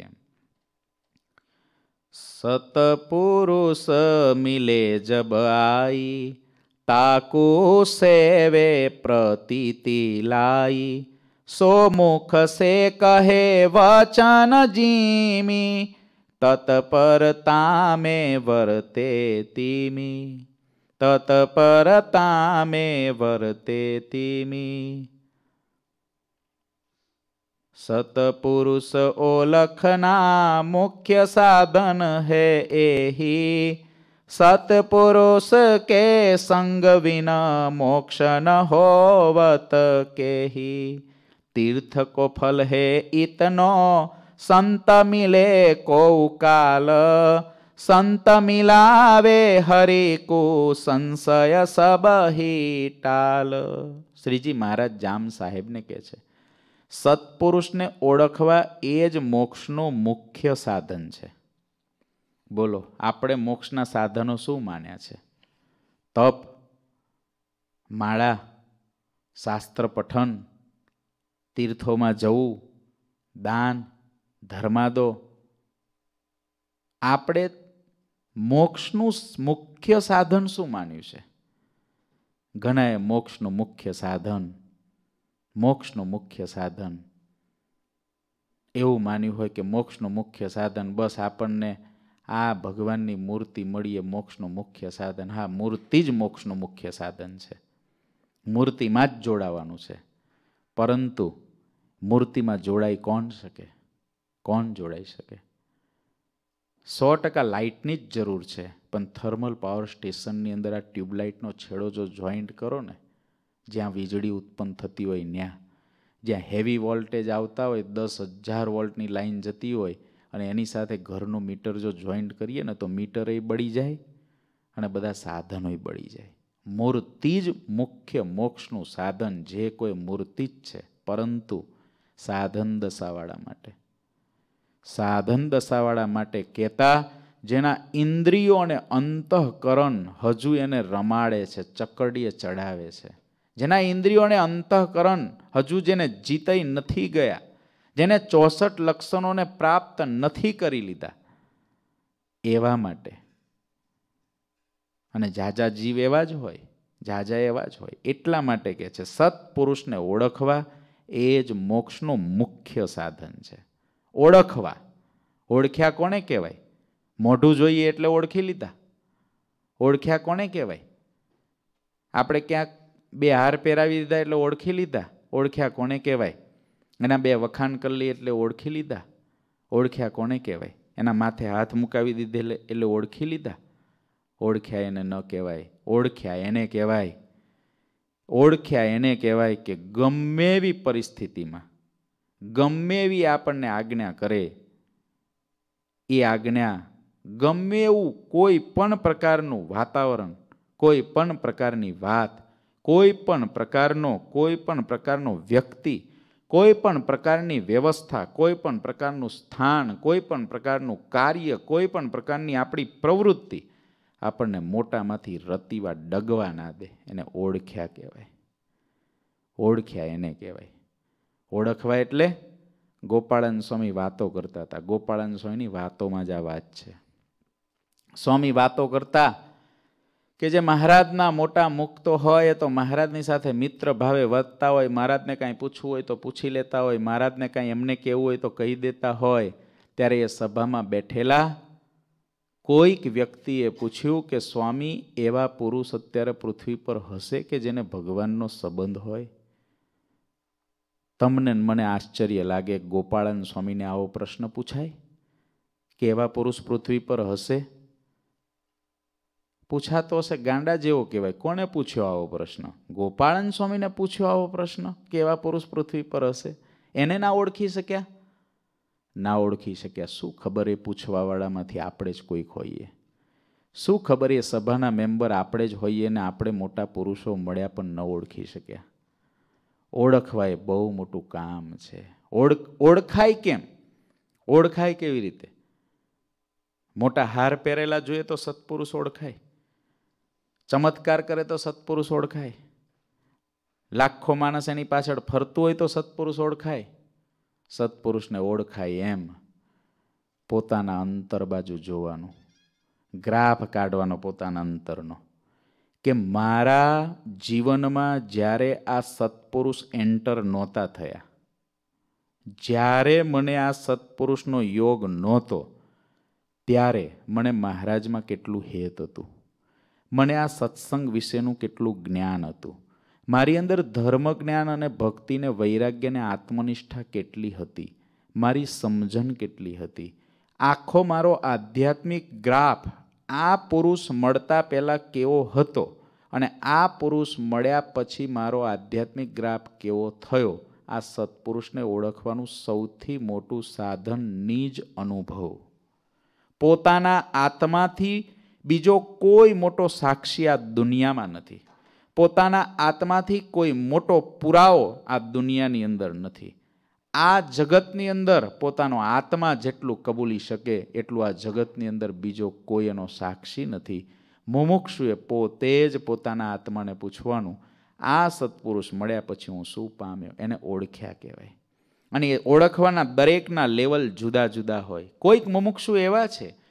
સતપુરુષ મિલે જબ આઈ, તાકુ સેવે પ્રતીતિ લાઈ, સો મુખ સે કહે વચન જીમી, તત્પરતા में वर्ते तीमी, तत्परता में वर्ते तीमी. सतपुरुष ओलखना मुख्य साधन है एही, सतपुरुष के संग विना मोक्ष न होवत केही. तीर्थ को फल है इतनो, संत मिले को काल, संत मिलावे हरि को संशय सब ही टाल. શ્રીજી મહારાજ જામ સાહેબને કહે છે, સત્પુરુષને ઓળખવા એ જ મોક્ષનું મુખ્ય સાધન છે. બોલો, આપણે મોક્ષના સાધનો શું માન્યા છે? તપ, માળા, શાસ્ત્ર પઠન, તીર્થોમાં જવું, દાન, ધર્માદો, આપણે મોક્ષનું મુખ્ય સાધન શું માન્યું છે? ઘણાએ મોક્ષનું મુખ્ય સાધન એવું માન્યું હોય કે મોક્ષનું મુખ્ય સાધન બસ આપણને આ ભગવાનની મૂર્તિ મળીએ મોક્ષનું મુખ્ય સાધન. હા, મૂર્તિ જ મોક્ષનું મુખ્ય સાધન છે. મૂર્તિમાં જ જોડાવાનું છે. પરંતુ મૂર્તિમાં જોડાઈ કોણ જોડાઈ શકે? 100% લાઇટની જ જરૂર છે, પણ થર્મલ પાવર સ્ટેશનની અંદર આ ટ્યુબલાઇટનો છેડો જો જોઈન્ટ કરો ને, જ્યાં વીજળી ઉત્પન્ન થતી હોય ત્યાં, જ્યાં હેવી વોલ્ટેજ આવતા હોય, 10,000 વોલ્ટની લાઈન જતી હોય અને એની સાથે ઘરનું મીટર જો જોઈન્ટ કરીએ ને તો મીટર એ બળી જાય અને બધા સાધનોય બળી જાય. મૂર્તિ જ મુખ્ય મોક્ષનું સાધન, જે કોઈ મૂર્તિ જ છે. પરંતુ સાધન દશાવાળા માટે કહેતા, જેના ઇન્દ્રિયો અને અંતઃકરણ હજુ એને રમાડે છે, ચકરડીએ ચડાવે છે, જેના ઇન્દ્રિયો અને અંતઃકરણ હજુ જેને જીતાઈ નથી ગયા, જેને 64 લક્ષણોને પ્રાપ્ત નથી કરી લીધા, એવા માટે. અને જાજા જીવ એવા જ હોય, એટલા માટે કે છે સત્પુરુષને ઓળખવા એ જ મોક્ષનું મુખ્ય સાધન છે. ઓળખ્યા કોને કહેવાય? મોઢું જોઈએ એટલે ઓળખી લીધા. ઓળખ્યા કોને કહેવાય? આપણે ક્યાંક 2 હાર પહેરાવી દીધા એટલે ઓળખી લીધા. ઓળખ્યા કોને કહેવાય? એના 2 વખાણ કરી લી એટલે ઓળખી લીધા. ઓળખ્યા કોને કહેવાય? એના માથે હાથ મુકાવી દીધે એટલે ઓળખી લીધા. ઓળખ્યા એને ન કહેવાય. ઓળખ્યા એને કહેવાય કે ગમે એવી પરિસ્થિતિમાં, ગમે એવી આપણને આજ્ઞા કરે, એ આજ્ઞા ગમે એવું કોઈ પણ પ્રકારનું વાતાવરણ, કોઈ પણ પ્રકારની વાત, કોઈ પણ પ્રકારનો વ્યક્તિ, કોઈ પણ પ્રકારની વ્યવસ્થા, કોઈ પણ પ્રકારનું સ્થાન, કોઈ પણ પ્રકારનું કાર્ય, કોઈ પણ પ્રકારની આપણી પ્રવૃત્તિ આપણને મોટામાંથી રતીવા ડગવા ના દે. એને ઓળખ્યા કહેવાય. ઓળખ્યા એને કહેવાય. ઓળખવા એટલે ગોપાળન સ્વામી વાતો કરતા હતા. ગોપાળન સ્વામીની વાતોમાં જ આ વાત છે. સ્વામી વાતો કરતા કે જે મહારાજના મોટા મુક્તો હોય તો મહારાજની સાથે મિત્ર ભાવે વધતા હોય, મહારાજને કાંઈ પૂછવું હોય તો પૂછી લેતા હોય, મહારાજને કાંઈ એમને કહેવું હોય તો કહી દેતા હોય, ત્યારે એ સભામાં બેઠેલા કોઈક વ્યક્તિએ પૂછ્યું કે સ્વામી, એવા પુરુષ અત્યારે પૃથ્વી પર હશે કે જેને ભગવાનનો સંબંધ હોય? તમને મને આશ્ચર્ય લાગે, ગોપાળન સ્વામીને આવો પ્રશ્ન પૂછાય કે એવા પુરુષ પૃથ્વી પર હશે? પૂછાતો હશે, ગાંડા જેવો કહેવાય. કોને પૂછ્યો આવો પ્રશ્ન? ગોપાળન સ્વામીને પૂછ્યો આવો પ્રશ્ન કે એવા પુરુષ પૃથ્વી પર હશે? એને ના ઓળખી શક્યા? ના ઓળખી શક્યા. શું ખબર એ પૂછવાવાળામાંથી આપણે જ કોઈક હોઈએ? શું ખબર એ સભાના મેમ્બર આપણે જ હોઈએ ને આપણે મોટા પુરુષો મળ્યા પણ ન ઓળખી શક્યા? ઓળખવા એ બહુ મોટું કામ છે. ઓળખાય કેમ? ઓળખાય કેવી રીતે? મોટા હાર પહેરેલા જોઈએ તો સત્પુરુષ ઓળખાય. ચમત્કાર કરે તો સત્પુરુષ ઓળખાય. લાખો માણસ એની પાછળ ફરતું હોય તો સત્પુરુષ ઓળખાય. સત્પુરુષને ઓળખાય એમ પોતાના અંતર બાજુ જોવાનું, ગ્રાફ કાઢવાનો પોતાના અંતરનો, કે મારા જીવનમાં જ્યારે આ સત્પુરુષ એન્ટર નહોતા થયા, જ્યારે મને આ સત્પુરુષનો યોગ નહોતો, ત્યારે મને મહારાજમાં કેટલું હેત હતું, મને આ સત્સંગ વિશેનું કેટલું જ્ઞાન હતું, મારી અંદર ધર્મ જ્ઞાન અને ભક્તિને વૈરાગ્યને આત્મનિષ્ઠા કેટલી હતી, મારી સમજણ કેટલી હતી. આખો મારો આધ્યાત્મિક ગ્રાફ આ પુરુષ મળતા પહેલાં કેવો હતો અને આ પુરુષ મળ્યા પછી મારો આધ્યાત્મિક ગ્રાફ કેવો થયો, આ સત્પુરુષને ઓળખવાનું સૌથી મોટું સાધન નિજ અનુભવ. પોતાના આત્માથી બીજો કોઈ મોટો સાક્ષી આ દુનિયામાં નથી. પોતાના આત્માથી કોઈ મોટો પુરાવો આ દુનિયાની અંદર નથી. આ જગતની અંદર પોતાનો આત્મા જેટલું કબૂલી શકે એટલું આ જગતની અંદર બીજો કોઈ એનો સાક્ષી નથી. મુમુક્ષુએ પોતે જ પોતાના આત્માને પૂછવાનું, આ સત્પુરુષ મળ્યા પછી હું શું પામ્યો? એને ઓળખ્યા કહેવાય. અને એ ઓળખવાના દરેકના લેવલ જુદા જુદા હોય. કોઈક મુમુક્ષુ એવા છે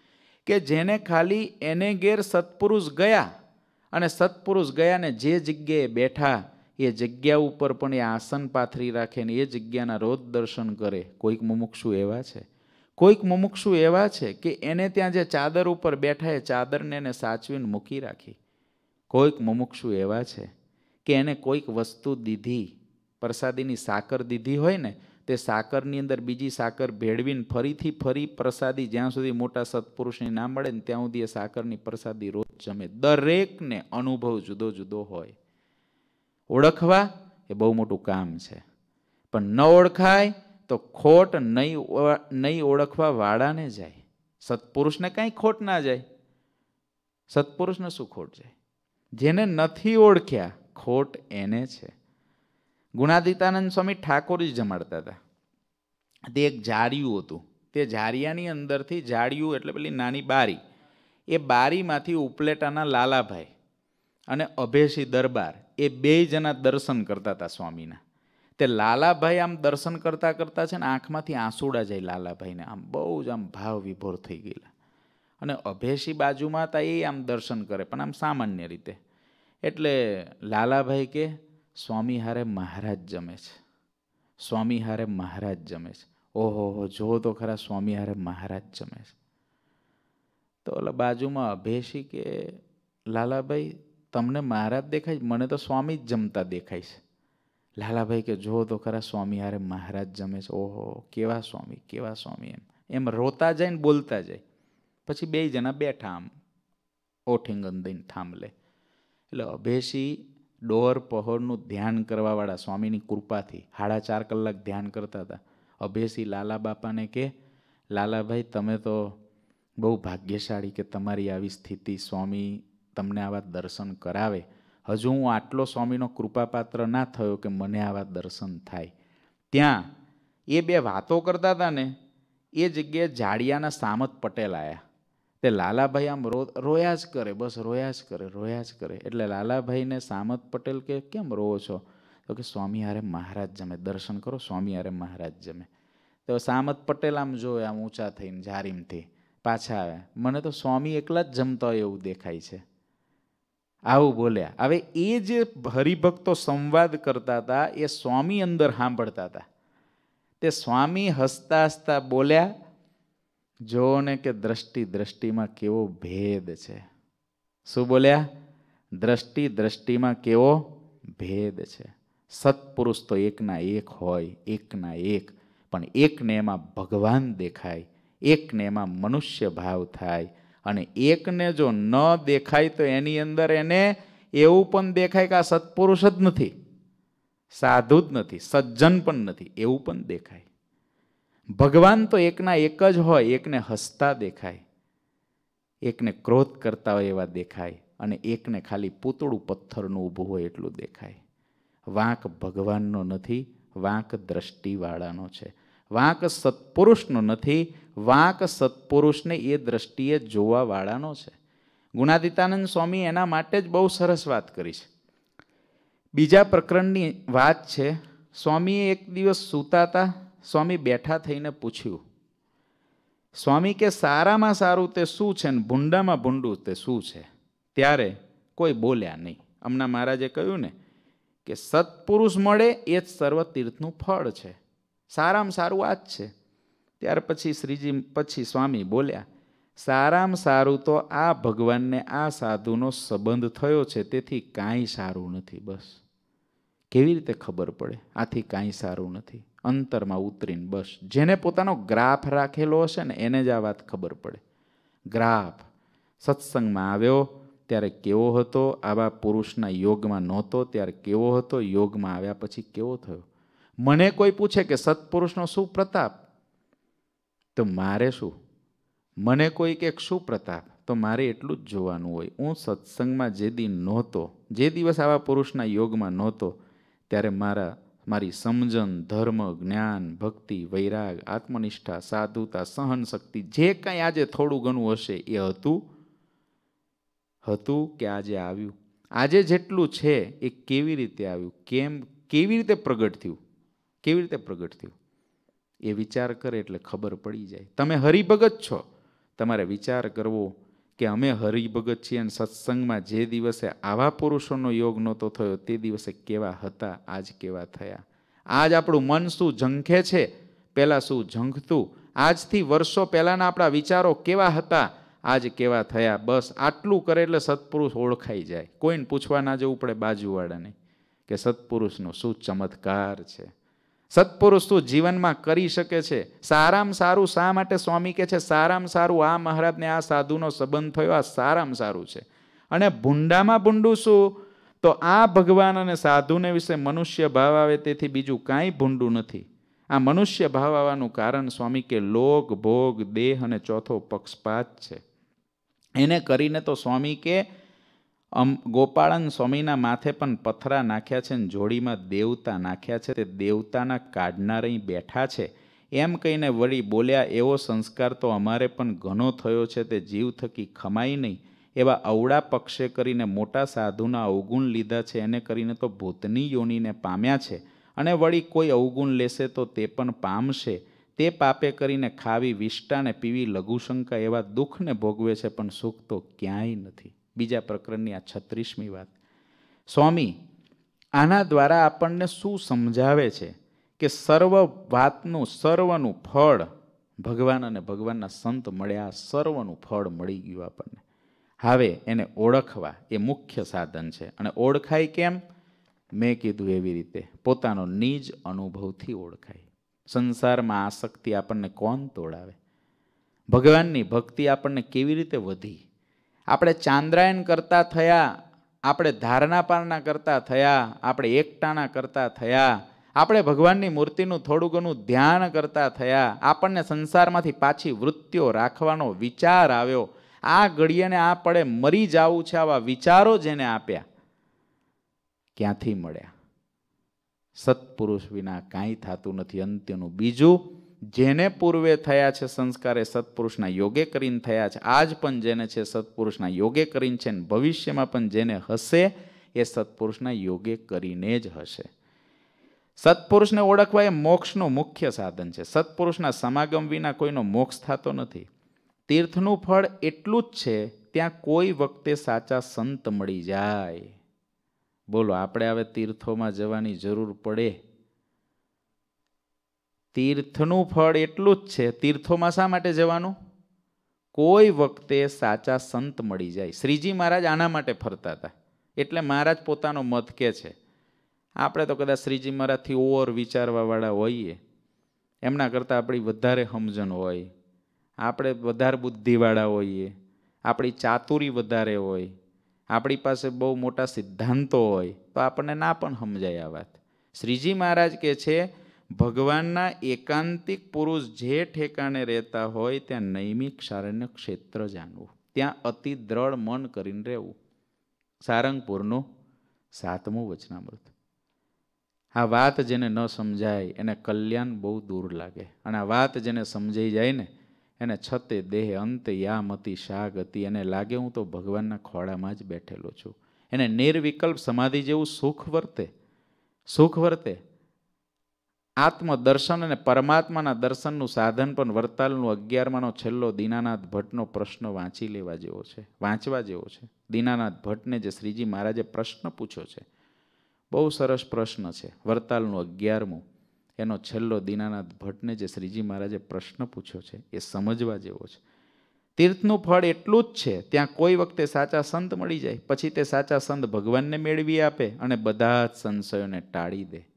કે જેને ખાલી એને ઘેર સત્પુરુષ ગયા અને સત્પુરુષ ગયા ને જે જગ્યાએ બેઠા એ જગ્યા ઉપર પણ એ આસન પાથરી રાખે ને એ જગ્યાના રોજ દર્શન કરે. કોઈક મુમુક્ષુ એવા છે, કોઈક મુમુક્ષુ એવા છે કે એને ત્યાં જે ચાદર ઉપર બેઠા એ ચાદરને એને સાચવીને મૂકી રાખી. કોઈક મુમુક્ષુ એવા છે કે એને કોઈક વસ્તુ દીધી, પ્રસાદીની સાકર દીધી હોય ને તે સાકરની અંદર બીજી સાકર ભેળવીને ફરી પ્રસાદી જ્યાં સુધી મોટા સત્પુરુષની ના મળે ને ત્યાં સુધી એ સાકરની પ્રસાદી રોજ જમે. દરેકને અનુભવ જુદો જુદો હોય. ઓળખવા એ બહુ મોટું કામ છે, પણ ન ઓળખાય તો ખોટ નહીં ઓળખવા વાળાને જાય. સત્પુરુષને કાંઈ ખોટ ના જાય. સત્પુરુષને શું ખોટ જાય? જેને નથી ઓળખ્યા ખોટ એને છે. ગુણાતીતાનંદ સ્વામી ઠાકોરજી જમાડતા હતા. તે એક જાળિયું હતું. તે જાળિયાની અંદરથી, જાળિયું એટલે પેલી નાની બારી, એ બારીમાંથી ઉપલેટાના લાલાભાઈ અને અભેસી દરબાર એ બે જણા દર્શન કરતા હતા સ્વામીના. તે લાલાભાઈ આમ દર્શન કરતા કરતા છે ને આંખમાંથી આંસુડા જાય લાલાભાઈને, આમ બહુ જ આમ ભાવ વિભોર થઈ ગયેલા. અને અભેસી બાજુમાં હતા, એ આમ દર્શન કરે પણ આમ સામાન્ય રીતે. એટલે લાલાભાઈ કે સ્વામી હારે મહારાજ જમે છે, સ્વામી હારે મહારાજ જમે છે. ઓહો, જો તો ખરા સ્વામી હારે મહારાજ જમે છે. તો ઓલા બાજુમાં અભેસી કે લાલાભાઈ તમને મહારાજ દેખાય, મને તો સ્વામી જ જમતા દેખાય છે. લાલાભાઈ કે જો તો ખરા સ્વામી હારે મહારાજ જમે છે. ઓહો, કેવા સ્વામી, કેવા સ્વામી. એમ રોતા જાય ને બોલતા જાય. પછી બે જણા બેઠા આમ ઓઠીંગન દઈને થાંભલે. એટલે અભેસી ડોર પહોળનું ધ્યાન કરવાવાળા, સ્વામીની કૃપાથી 4.5 કલાક ધ્યાન કરતા હતા. અભેસી લાલા બાપાને કે લાલાભાઈ તમે તો બહુ ભાગ્યશાળી કે તમારી આવી સ્થિતિ, સ્વામી તમને આવા દર્શન કરાવે. હજુ હું આટલો સ્વામીનો કૃપાપાત્ર ના થયો કે મને આવા દર્શન થાય. ત્યાં એ બે વાતો કરતા હતા ને એ જગ્યાએ જાડિયાના સામત પટેલ આવ્યા. તે લાલાભાઈ આમ રોયા જ કરે, બસ રોયા જ કરે, રોયા જ કરે. એટલે લાલાભાઈને સામત પટેલ કે કેમ રોવો છો? તો કે સ્વામી હારે મહારાજ જમે, દર્શન કરો, સ્વામી હારે મહારાજ જમે. તો સામત પટેલ આમ જોવે, આમ ઊંચા થઈને જારીમથી પાછા આવ્યા. મને તો સ્વામી એકલા જ જમતા હોય એવું દેખાય છે. આવું બોલ્યા. હવે એ જે હરિભક્તો સંવાદ કરતા હતા એ સ્વામી અંદર સાંભળતા હતા. તે સ્વામી હસતા હસતા બોલ્યા, જો ને કે દ્રષ્ટિમાં કેવો ભેદ છે. શું બોલ્યા? દ્રષ્ટિમાં કેવો ભેદ છે. સત્પુરુષ તો એકના એક હોય, એકના એક, પણ એકને એમાં ભગવાન દેખાય, એકને એમાં મનુષ્ય ભાવ થાય, અને એકને જો ન દેખાય તો એની અંદર એને એવું પણ દેખાય કે આ સત્પુરુષ જ નથી, સાધુ જ નથી, સજ્જન પણ નથી, એવું પણ દેખાય. ભગવાન તો એકના એક જ હોય, એકને હસતા દેખાય, એકને ક્રોધ કરતા હોય એવા દેખાય, અને એકને ખાલી પૂતળું પથ્થરનું ઊભું હોય એટલું દેખાય. વાંક ભગવાનનો નથી, વાંક દ્રષ્ટિવાળાનો છે. વાંક સત્પુરુષનો નથી, વાંક સત્પુરુષને એ દ્રષ્ટિએ જોવાવાળાનો છે. ગુણાતીતાનંદ સ્વામી એના માટે જ બહુ સરસ વાત કરી છે. બીજા પ્રકરણની વાત છે. સ્વામીએ એક દિવસ સૂતા હતા. સ્વામી બેઠા થઈને પૂછ્યું, સ્વામી કે સારામાં સારું તે શું છે ને ભૂંડામાં ભૂંડું તે શું છે? ત્યારે કોઈ બોલ્યા નહીં. હમણાં મહારાજે કહ્યું ને કે સત્પુરુષ મળે એ જ સર્વ તીર્થનું ફળ છે, સારામાં સારું આ જ છે. ત્યાર પછી સ્વામી બોલ્યા, સારામાં સારું તો આ ભગવાનને આ સાધુનો સંબંધ થયો છે, તેથી કાંઈ સારું નથી. બસ કેવી રીતે ખબર પડે? આથી કાંઈ સારું નથી. અંતરમાં ઉતરીને બસ જેને પોતાનો ગ્રાફ રાખેલો હશે ને એને જ આ વાત ખબર પડે. ગ્રાફ સત્સંગમાં આવ્યો ત્યારે કેવો હતો, આવા પુરુષના યોગમાં નહોતો ત્યારે કેવો હતો, યોગમાં આવ્યા પછી કેવો થયો. મને કોઈ પૂછે કે સત્પુરુષનો શું પ્રતાપ, તો મારે શું? મને કોઈ કે શું પ્રતાપ, તો મારે એટલું જ જોવાનું હોય. હું સત્સંગમાં જે દી નહોતો, જે દિવસ આવા પુરુષના યોગમાં નહોતો, ત્યારે મારી સમજણ, ધર્મ, જ્ઞાન, ભક્તિ, વૈરાગ, આત્મનિષ્ઠા, સાધુતા, સહન શક્તિ, જે કાંઈ આજે થોડું ઘણું હશે એ હતું કે આજે આવ્યું? આજે જેટલું છે એ કેવી રીતે આવ્યું, કેવી રીતે પ્રગટ થયું, કેવી રીતે પ્રગટ થયું? એ વિચાર કરે એટલે ખબર પડી જાય. તમે હરિભગત છો તમારે વિચાર કરવો કે અમે હરિભગત છીએ અને સત્સંગમાં જે દિવસે આવા પુરુષોનો યોગ નહોતો થયો તે દિવસે કેવા હતા, આજ કેવા થયા. આજ આપણું મન શું ઝંખે છે, પહેલાં શું ઝંખતું. આજથી વર્ષો પહેલાંના આપણા વિચારો કેવા હતા, આજ કેવા થયા. બસ આટલું કરે એટલે સત્પુરુષ ઓળખાઈ જાય. કોઈને પૂછવા ના જવું પડે બાજુવાળાને કે સત્પુરુષનો શું ચમત્કાર છે, સત્પુરુષ શું જીવનમાં કરી શકે છે. સારામાં સારું શા માટે સ્વામી કહે છે, સારામાં સારું આ મહારાજને આ સાધુનો સંબંધ થયો, આ સારામાં સારું છે. અને ભૂંડામાં ભૂંડું શું, તો આ ભગવાન અને સાધુને વિશે મનુષ્ય ભાવ આવે, તેથી બીજું કાંઈ ભૂંડું નથી. આ મનુષ્ય ભાવ આવવાનું કારણ સ્વામી કે લોક ભોગ દેહ અને ચોથો પક્ષપાત છે. એને કરીને તો સ્વામી કે ગોપાળન સ્વામીના માથે પણ પથરા નાખ્યા છે ને જોડીમાં દેવતા નાખ્યા છે, તે દેવતાના કાઢનાર બેઠા છે. એમ કહીને વળી બોલ્યા, એવો સંસ્કાર તો અમારે પણ ઘણો થયો છે, તે જીવ થકી ખમાય નહીં. એવા અવળા પક્ષે કરીને મોટા સાધુના અવગુણ લીધા છે, એને કરીને તો ભૂતની યોનિને પામ્યા છે. અને વળી કોઈ અવગુણ લેશે તો તે પણ પામશે. તે પાપે કરીને ખાવી વિષ્ટા ને પીવી લઘુશંકા એવા દુઃખને ભોગવે છે, પણ સુખ તો ક્યાંય નથી. બીજા પ્રકરણની આ 36મી વાત. સ્વામી આના દ્વારા આપણને શું સમજાવે છે કે સર્વ વાતનું સર્વનું ફળ ભગવાન અને ભગવાનના સંત મળ્યા, સર્વનું ફળ મળી ગયું આપણને. હવે એને ઓળખવા એ મુખ્ય સાધન છે. અને ઓળખાય કેમ? મેં કીધું એવી રીતે પોતાનો નિજ અનુભવથી ઓળખાય. સંસારમાં આસક્તિ આપણને કોણ તોડાવે? ભગવાનની ભક્તિ આપણને કેવી રીતે વધી? આપણે ચાંદ્રાયણ કરતા થયા, આપણે ધારણા પારણા કરતા થયા, આપણે એકટાણા કરતા થયા, આપણે ભગવાનની મૂર્તિનું થોડું ઘણું ધ્યાન કરતા થયા, આપણને સંસારમાંથી પાછી વૃત્તિઓ રાખવાનો વિચાર આવ્યો. આ ઘડીએને આ પડે મરી જવું છે, આવા વિચારો જેને આપ્યા, ક્યાંથી મળ્યા? સત્પુરુષ વિના કાંઈ થતું નથી. અંત્યનું બીજું, જેને પૂર્વે થયા છે સંસ્કારે સત્પુરુષના યોગે કરીને થયા છે, આજ પણ જેને છે સત્પુરુષના યોગે કરીને છે, ભવિષ્યમાં પણ જેને હશે એ સત્પુરુષના યોગે કરીને જ હશે. સત્પુરુષને ઓળખવા એ મોક્ષનું મુખ્ય સાધન છે. સત્પુરુષના સમાગમ વિના કોઈનો મોક્ષ થતો નથી. તીર્થનું ફળ એટલું જ છે, ત્યાં કોઈ વખતે સાચા સંત મળી જાય. બોલો, આપણે હવે તીર્થોમાં જવાની જરૂર પડે? તીર્થનું ફળ એટલું જ છે. તીર્થોમાં શા માટે જવાનું? કોઈ વખતે સાચા સંત મળી જાય. શ્રીજી મહારાજ આના માટે ફરતા હતા. એટલે મહારાજ પોતાનો મત કે છે. આપણે તો કદાચ શ્રીજી મહારાજથી ઓવર વિચારવાવાળા હોઈએ, એમના કરતાં આપણી વધારે સમજણ હોય, આપણે વધારે બુદ્ધિવાળા હોઈએ, આપણી ચાતુરી વધારે હોય, આપણી પાસે બહુ મોટા સિદ્ધાંતો હોય, તો આપણને ના પણ સમજાય આ વાત. શ્રીજી મહારાજ કહે છે, ભગવાનના એકાંતિક પુરુષ જે ઠેકાણે રહેતા હોય ત્યાં નૈમિક સારણ્ય ક્ષેત્ર જાણવું, ત્યાં અતિ દ્રઢ મન કરીને રહેવું. સારંગપુરનું 7મું વચનામૃત. આ વાત જેને ન સમજાય એને કલ્યાણ બહુ દૂર લાગે. અને આ વાત જેને સમજાઈ જાય ને એને છતે દેહ અંત યામતી શા ગતિ, એને લાગે હું તો ભગવાનના ખોળામાં જ બેઠેલો છું. એને નિર્વિકલ્પ સમાધિ જેવું સુખ વર્તે. સુખ વર્તે. આત્મદર્શન અને પરમાત્માના દર્શનનું સાધન પણ વરતાલનું 11માનો છેલ્લો દીનાનાથ ભટ્ટનો પ્રશ્ન વાંચી લેવા જેવો છે, વાંચવા જેવો છે. દીનાનાથ ભટ્ટને જે શ્રીજી મહારાજે પ્રશ્ન પૂછ્યો છે, બહુ સરસ પ્રશ્ન છે. વરતાલનું 11મું એનો છેલ્લો દીનાનાથ ભટ્ટને જે શ્રીજી મહારાજે પ્રશ્ન પૂછ્યો છે એ સમજવા જેવો છે. તીર્થનું ફળ એટલું જ છે, ત્યાં કોઈ વખતે સાચા સંત મળી જાય, પછી તે સાચા સંત ભગવાનને મેળવી આપે અને બધા જ સંશયોને ટાળી દે.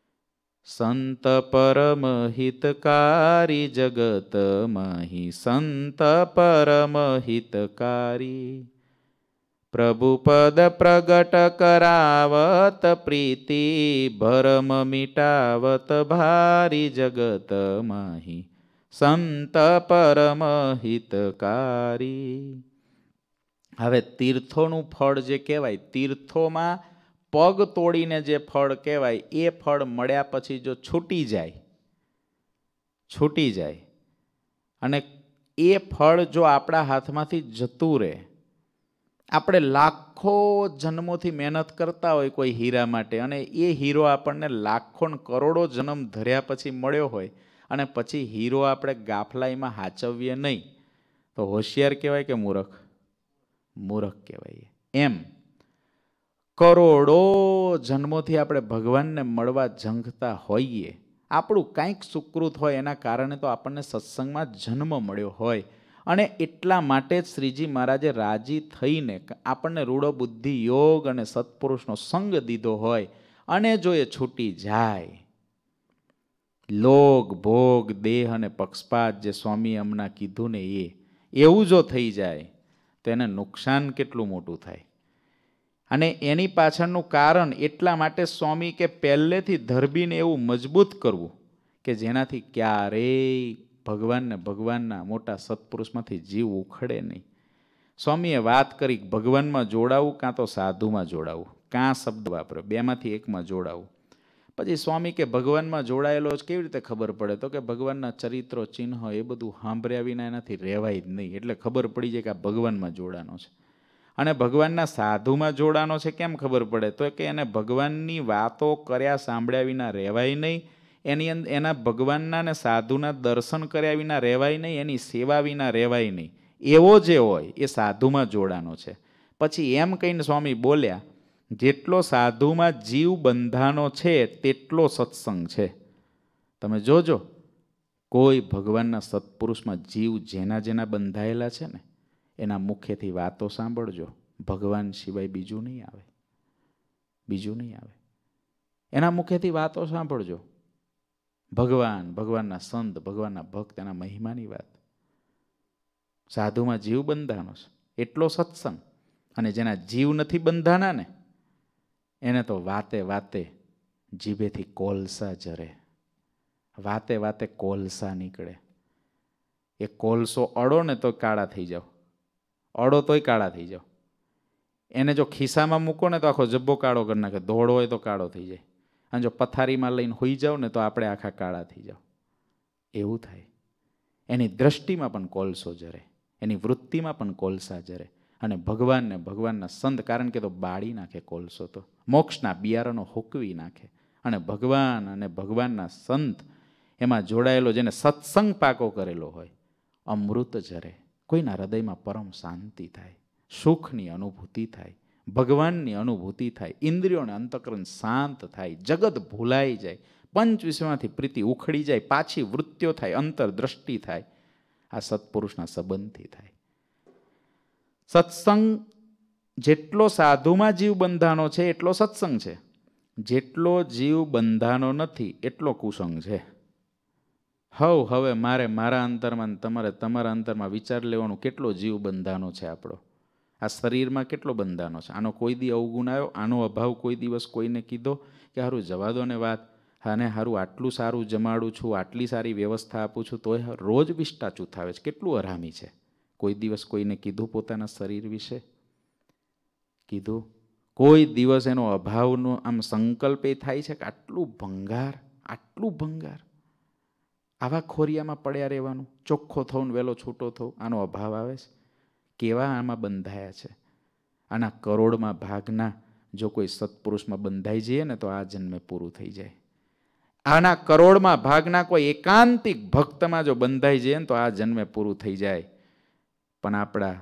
સંત પરમ હિતકારી જગત મહી, સંત પરમ હિતકારી, પ્રભુ પદ પ્રગટ કરાવત પ્રીતિ, ભરમ મિટાવત ભારી જગત મહી, સંત પરમ હિતકારી. હવે તીર્થોનું ફળ જે કહેવાય, તીર્થોમાં પગ તોડીને જે ફળ કહેવાય, એ ફળ મળ્યા પછી જો છૂટી જાય અને એ ફળ જો આપણા હાથમાંથી જતું રહે, આપણે લાખો જન્મોથી મહેનત કરતા હોય કોઈ હીરા માટે, અને એ હીરો આપણને લાખો ને કરોડો જન્મ ધર્યા પછી મળ્યો હોય, અને પછી હીરો આપણે ગાફલાઈમાં હાચવીએ નહીં, તો હોશિયાર કહેવાય કે મૂરખ? મૂરખ કહેવાય. એમ કરોડો જન્મોથી આપણે ભગવાનને મળવા ઝંખતા હોઈએ, આપણું કંઈક સુકૃત હોય એના કારણે તો આપણને સત્સંગમાં જન્મ મળ્યો હોય, અને એટલા માટે જ શ્રીજી મહારાજે રાજી થઈને આપણને રૂડો બુદ્ધિ યોગ અને સત્પુરુષનો સંગ દીધો હોય, અને જો એ છૂટી જાય, લોક ભોગ દેહ અને પક્ષપાત જે સ્વામી હમણાં કીધું ને એવું જો થઈ જાય તો એને નુકસાન કેટલું મોટું થાય. અને એની પાછળનું કારણ એટલા માટે સ્વામી કે પહેલેથી ધરબીને એવું મજબૂત કરવું કે જેનાથી ક્યારેય ભગવાનના મોટા સત્પુરુષમાંથી જીવ ઉખડે નહીં. સ્વામીએ વાત કરી ભગવાનમાં જોડાવું કાં તો સાધુમાં જોડાવું, કાં શબ્દ વાપર્યો, બેમાંથી એકમાં જોડાવું. પછી સ્વામી કે ભગવાનમાં જોડાયેલો જ કેવી રીતે ખબર પડે? તો કે ભગવાનના ચરિત્રો ચિહ્ન એ બધું સાંભળ્યા વિના એનાથી રહેવાય જ નહીં, એટલે ખબર પડી જાય કે આ ભગવાનમાં જોડાનો છે. અને ભગવાનના સાધુમાં જોડાનો છે કેમ ખબર પડે? તો કે એને ભગવાનની વાતો કર્યા સાંભળ્યા વિના રહેવાય નહીં, એના ભગવાનના ને સાધુના દર્શન કર્યા વિના રહેવાય નહીં, એની સેવા વિના રહેવાય નહીં. એવો જે હોય એ સાધુમાં જોડાનો છે. પછી એમ કહીને સ્વામી બોલ્યા, જેટલો સાધુમાં જીવ બંધાનો છે તેટલો સત્સંગ છે. તમે જોજો, કોઈ ભગવાનના સત્પુરુષમાં જીવ જેના બંધાયેલા છે ને એના મુખેથી વાતો સાંભળજો, ભગવાન સિવાય બીજું નહીં આવે, બીજું નહીં આવે. એના મુખેથી વાતો સાંભળજો, ભગવાનના સંત, ભગવાનના ભક્ત, એના મહિમાની વાત. સાધુમાં જીવ બંધાનો છે એટલો સત્સંગ, અને જેના જીવ નથી બંધાના ને એને તો વાતે વાતે જીભેથી કોલસા જરે, વાતે વાતે કોલસા નીકળે. એ કોલસો અડો ને તો કાળા થઈ જાવ, અડો તોય કાળા થઈ જાવ. એને જો ખિસ્સામાં મૂકો ને તો આખો જબ્બો કાળો કરી નાખે, ધોળો હોય તો કાળો થઈ જાય. અને જો પથારીમાં લઈને હોઈ જાવ ને તો આપણે આખા કાળા થઈ જાવ. એવું થાય. એની દ્રષ્ટિમાં પણ કોલસો જરે, એની વૃત્તિમાં પણ કોલસા જરે. અને ભગવાનના સંત, કારણ કે તો બાળી નાખે કોલસો, તો મોક્ષના બિયારણો હોકવી નાખે. અને ભગવાનના સંત એમાં જોડાયેલો, જેને સત્સંગ પાકો કરેલો હોય, અમૃત જરે. કોઈના હૃદયમાં પરમ શાંતિ થાય, સુખની અનુભૂતિ થાય, ભગવાનની અનુભૂતિ થાય, ઇન્દ્રિયોને અંતકરણ શાંત થાય, જગત ભૂલાઈ જાય, પંચ વિષયમાંથી પ્રીતિ ઉખડી જાય, પાછી વૃત્તિઓ થાય, અંતરદ્રષ્ટિ થાય. આ સત્પુરુષના સંબંધથી થાય. સત્સંગ જેટલો સાધુમાં જીવ બંધાનો છે એટલો સત્સંગ છે, જેટલો જીવ બંધાનો નથી એટલો કુસંગ છે. હવે મારા અંતરમાં, તમારે તમારા અંતરમાં વિચાર લેવાનું, કેટલો જીવ બંધાનો છે આપણો, આ શરીરમાં કેટલો બંધાનો છે. આનો કોઈ દી અવગુણ આવ્યો? આનો અભાવ કોઈ દિવસ કોઈને કીધો કે હારું જવા દો ને વાત, હાને હારું આટલું સારું જમાડું છું, આટલી સારી વ્યવસ્થા આપું છું, તોય રોજ વિષ્ટા ચૂથાવે છે, કેટલું હરામી છે? કોઈ દિવસ કોઈને કીધું પોતાના શરીર વિશે? કીધું? કોઈ દિવસ એનો અભાવનો આમ સંકલ્પ એ થાય છે કે આટલું ભંગાર, આટલું ભંગાર, આવા ખોરિયામાં પડ્યા રહેવાનું, ચોખ્ખો થવું, વહેલો છૂટો થવું, આનો અભાવ આવે છે? કેવા આમાં બંધાયા છે? આના કરોડમાં ભાગના જો કોઈ સત્પુરુષમાં બંધાઈ જઈએ ને તો આ જન્મે પૂરું થઈ જાય. આના કરોડમાં ભાગના કોઈ એકાંતિક ભક્તમાં જો બંધાઈ જઈએ ને તો આ જન્મે પૂરું થઈ જાય. પણ આપણા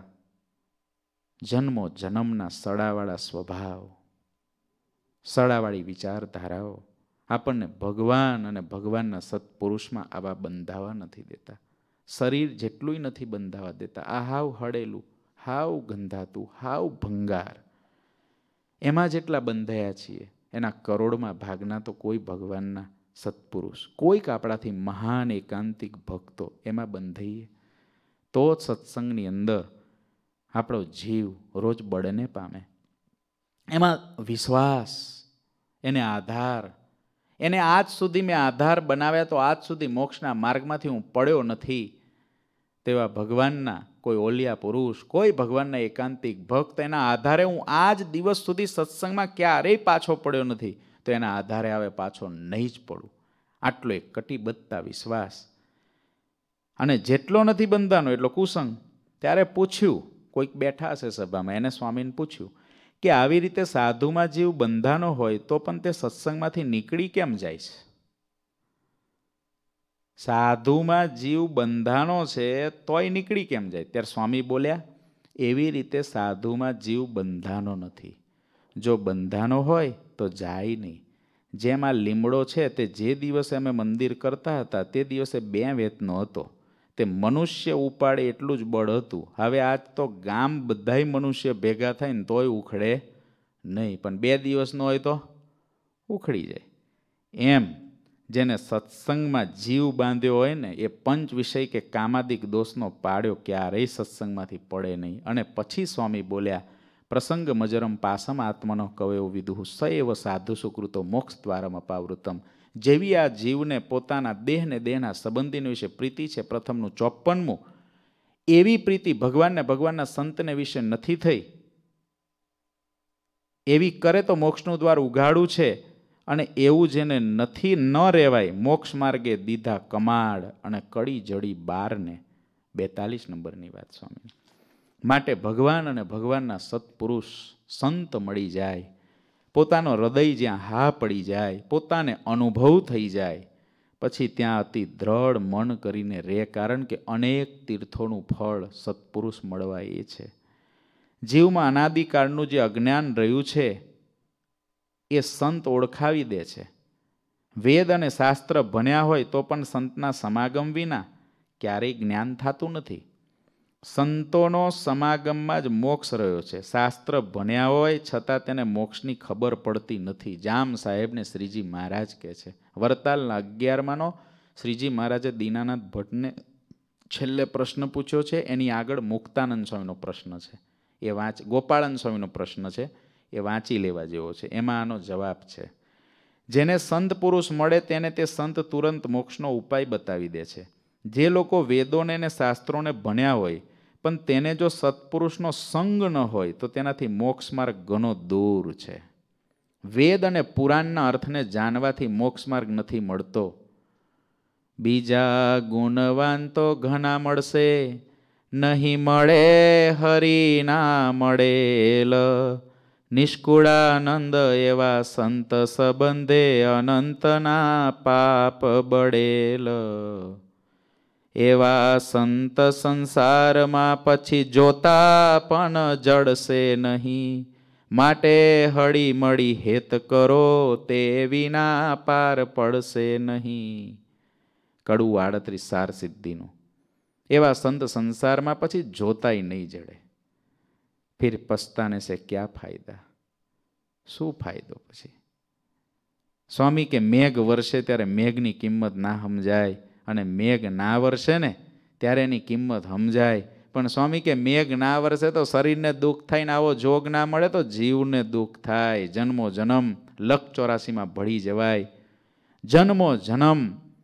જન્મના સડાવાળા સ્વભાવ, સડાવાળી વિચારધારાઓ આપણને ભગવાન અને ભગવાનના સત્પુરુષમાં આવા બંધાવા નથી દેતા. શરીર જેટલું નથી બંધાવા દેતા. આ હાવ હળેલું, હાવ ગંધાતું, હાવ ભંગાર, એમાં જેટલા બંધાયા છીએ એના કરોડમાં ભાગના તો કોઈ ભગવાનના સત્પુરુષ, કોઈક આપણાથી મહાન એકાંતિક ભક્તો એમાં બંધાઈએ તો જ સત્સંગની અંદર આપણો જીવ રોજ બળને પામે. એમાં વિશ્વાસ, એને આધાર, એને આજ સુધી મેં આધાર બનાવ્યા તો આજ સુધી મોક્ષના માર્ગમાંથી હું પડ્યો નથી. તેવા ભગવાનના કોઈ ઓલિયા પુરુષ, કોઈ ભગવાનના એકાંતિક ભક્ત, એના આધારે હું આજ દિવસ સુધી સત્સંગમાં ક્યારેય પાછો પડ્યો નથી, તો એના આધારે આવે પાછો નહીં જ પડું. આટલો એક કટિબદ્ધતા, વિશ્વાસ. અને જેટલો નથી બંધાનો એટલો કુસંગ. ત્યારે પૂછ્યું, કોઈક બેઠા હશે સભામાં, એને સ્વામીને પૂછ્યું કે આવી રીતે સાધુમાં જીવ બંધાનો હોય તો પણ તે સત્સંગમાંથી નીકળી કેમ જાય છે? સાધુમાં જીવ બંધાણો છે તોય નીકળી કેમ જાય? ત્યારે સ્વામી બોલ્યા, એવી રીતે સાધુમાં જીવ બંધાણો નથી. જો બંધાણો હોય તો જાય નહીં. જેમ આ લીમડો છે તે જે દિવસે અમે મંદિર કરતા હતા તે દિવસે 2 વેતનો હતો. તે મનુષ્ય ઉપાડે એટલું જ બળ હતું. હવે આજ તો ગામ બધાય મનુષ્ય ભેગા થાય ને તોય ઉખડે નહીં, પણ 2 દિવસનો હોય તો ઉખડી જાય. એમ જેને સત્સંગમાં જીવ બાંધ્યો હોય ને એ પંચ વિષય કે કામાદિક દોષનો પાડ્યો ક્યારેય સત્સંગમાંથી પડે નહીં. અને પછી સ્વામી બોલ્યા, પ્રસંગ મજરમ પાસમ આત્મનો કવયો વિદુઃ સ એવ સાધુ સુકૃતો મોક્ષ દ્વારમ અપાવૃતમ. જેવી આ જીવને પોતાના દેહને દેહના સંબંધીને વિશે પ્રીતિ છે, પ્રથમનું 54મું, એવી પ્રીતિ ભગવાનને ભગવાનના સંતને વિશે નથી થઈ. એવી કરે તો મોક્ષનું દ્વાર ઉઘાડું છે. અને એવું જેને નથી ન રહેવાય, મોક્ષ માર્ગે દીધા કમાડ અને કડી જડી 12 42 નંબરની વાત સ્વામી. માટે ભગવાન અને ભગવાનના સત્પુરુષ સંત મળી જાય, પોતાનો હૃદય જ્યાં હા પડી જાય, પોતાને અનુભવ થઈ જાય, પછી ત્યાં અતિ દ્રઢ મન કરીને રહે. કારણ કે અનેક તીર્થોનું ફળ સત્પુરુષ મળવા એ છે. જીવમાં અનાદિકાળનું જે અજ્ઞાન રહ્યું છે એ સંત ઓળખાવી દે છે. વેદ અને શાસ્ત્ર ભણ્યા હોય તો પણ સંતના સમાગમ વિના ક્યારેય જ્ઞાન થતું નથી. સંતોનો સમાગમમાં જ મોક્ષ રહ્યો છે. શાસ્ત્ર ભણ્યા હોય છતાં તેને મોક્ષની ખબર પડતી નથી. જામ સાહેબને શ્રીજી મહારાજ કહે છે. વરતાલના 11માનો શ્રીજી મહારાજે દીનાનાથ ભટ્ટને છેલ્લે પ્રશ્ન પૂછ્યો છે. એની આગળ મુક્તાનંદ સ્વામીનો પ્રશ્ન છે, એ ગોપાળાનંદ સ્વામીનો પ્રશ્ન છે, એ વાંચી લેવા જેવો છે. એમાં આનો જવાબ છે. જેને સંત પુરુષ મળે તેને તે સંત તુરંત મોક્ષનો ઉપાય બતાવી દે છે. જે લોકો વેદોને અને શાસ્ત્રોને ભણ્યા હોય પણ તેને જો સત્પુરુષનો સંગ ન હોય તો તેનાથી મોક્ષ માર્ગ ઘણો દૂર છે. વેદ અને પુરાણના અર્થને જાણવાથી મોક્ષ માર્ગ નથી મળતો. બીજા ગુણવાન તો ઘણા મળશે, નહીં મળે હરિના મળેલ. નિષ્કુળાનંદ એવા સંત સંબંધે અનંતના પાપ બળેલ. એવા સંત સંસારમાં પછી જોતા પણ જડશે નહીં. માટે હળી મળી હેત કરો તે વિના પાર પડશે નહીં. કડવું 38 સાર સિદ્ધિનું. એવા સંત સંસારમાં પછી જોતાય નહીં જડે. ફિર પસ્તાને સે ક્યા ફાયદા? શું ફાયદો પછી? સ્વામી કે મેઘ વરસે ત્યારે મેઘની કિંમત ના સમજાય, અને મેઘ ના વરસે ને ત્યારે એની કિંમત સમજાય. પણ સ્વામી કે મેઘ ના વરસે તો શરીરને દુઃખ થાય ને આવો જોગ ના મળે તો જીવને દુઃખ થાય. જન્મો જન્મ 184માં ભળી જવાય. જન્મો જન્મ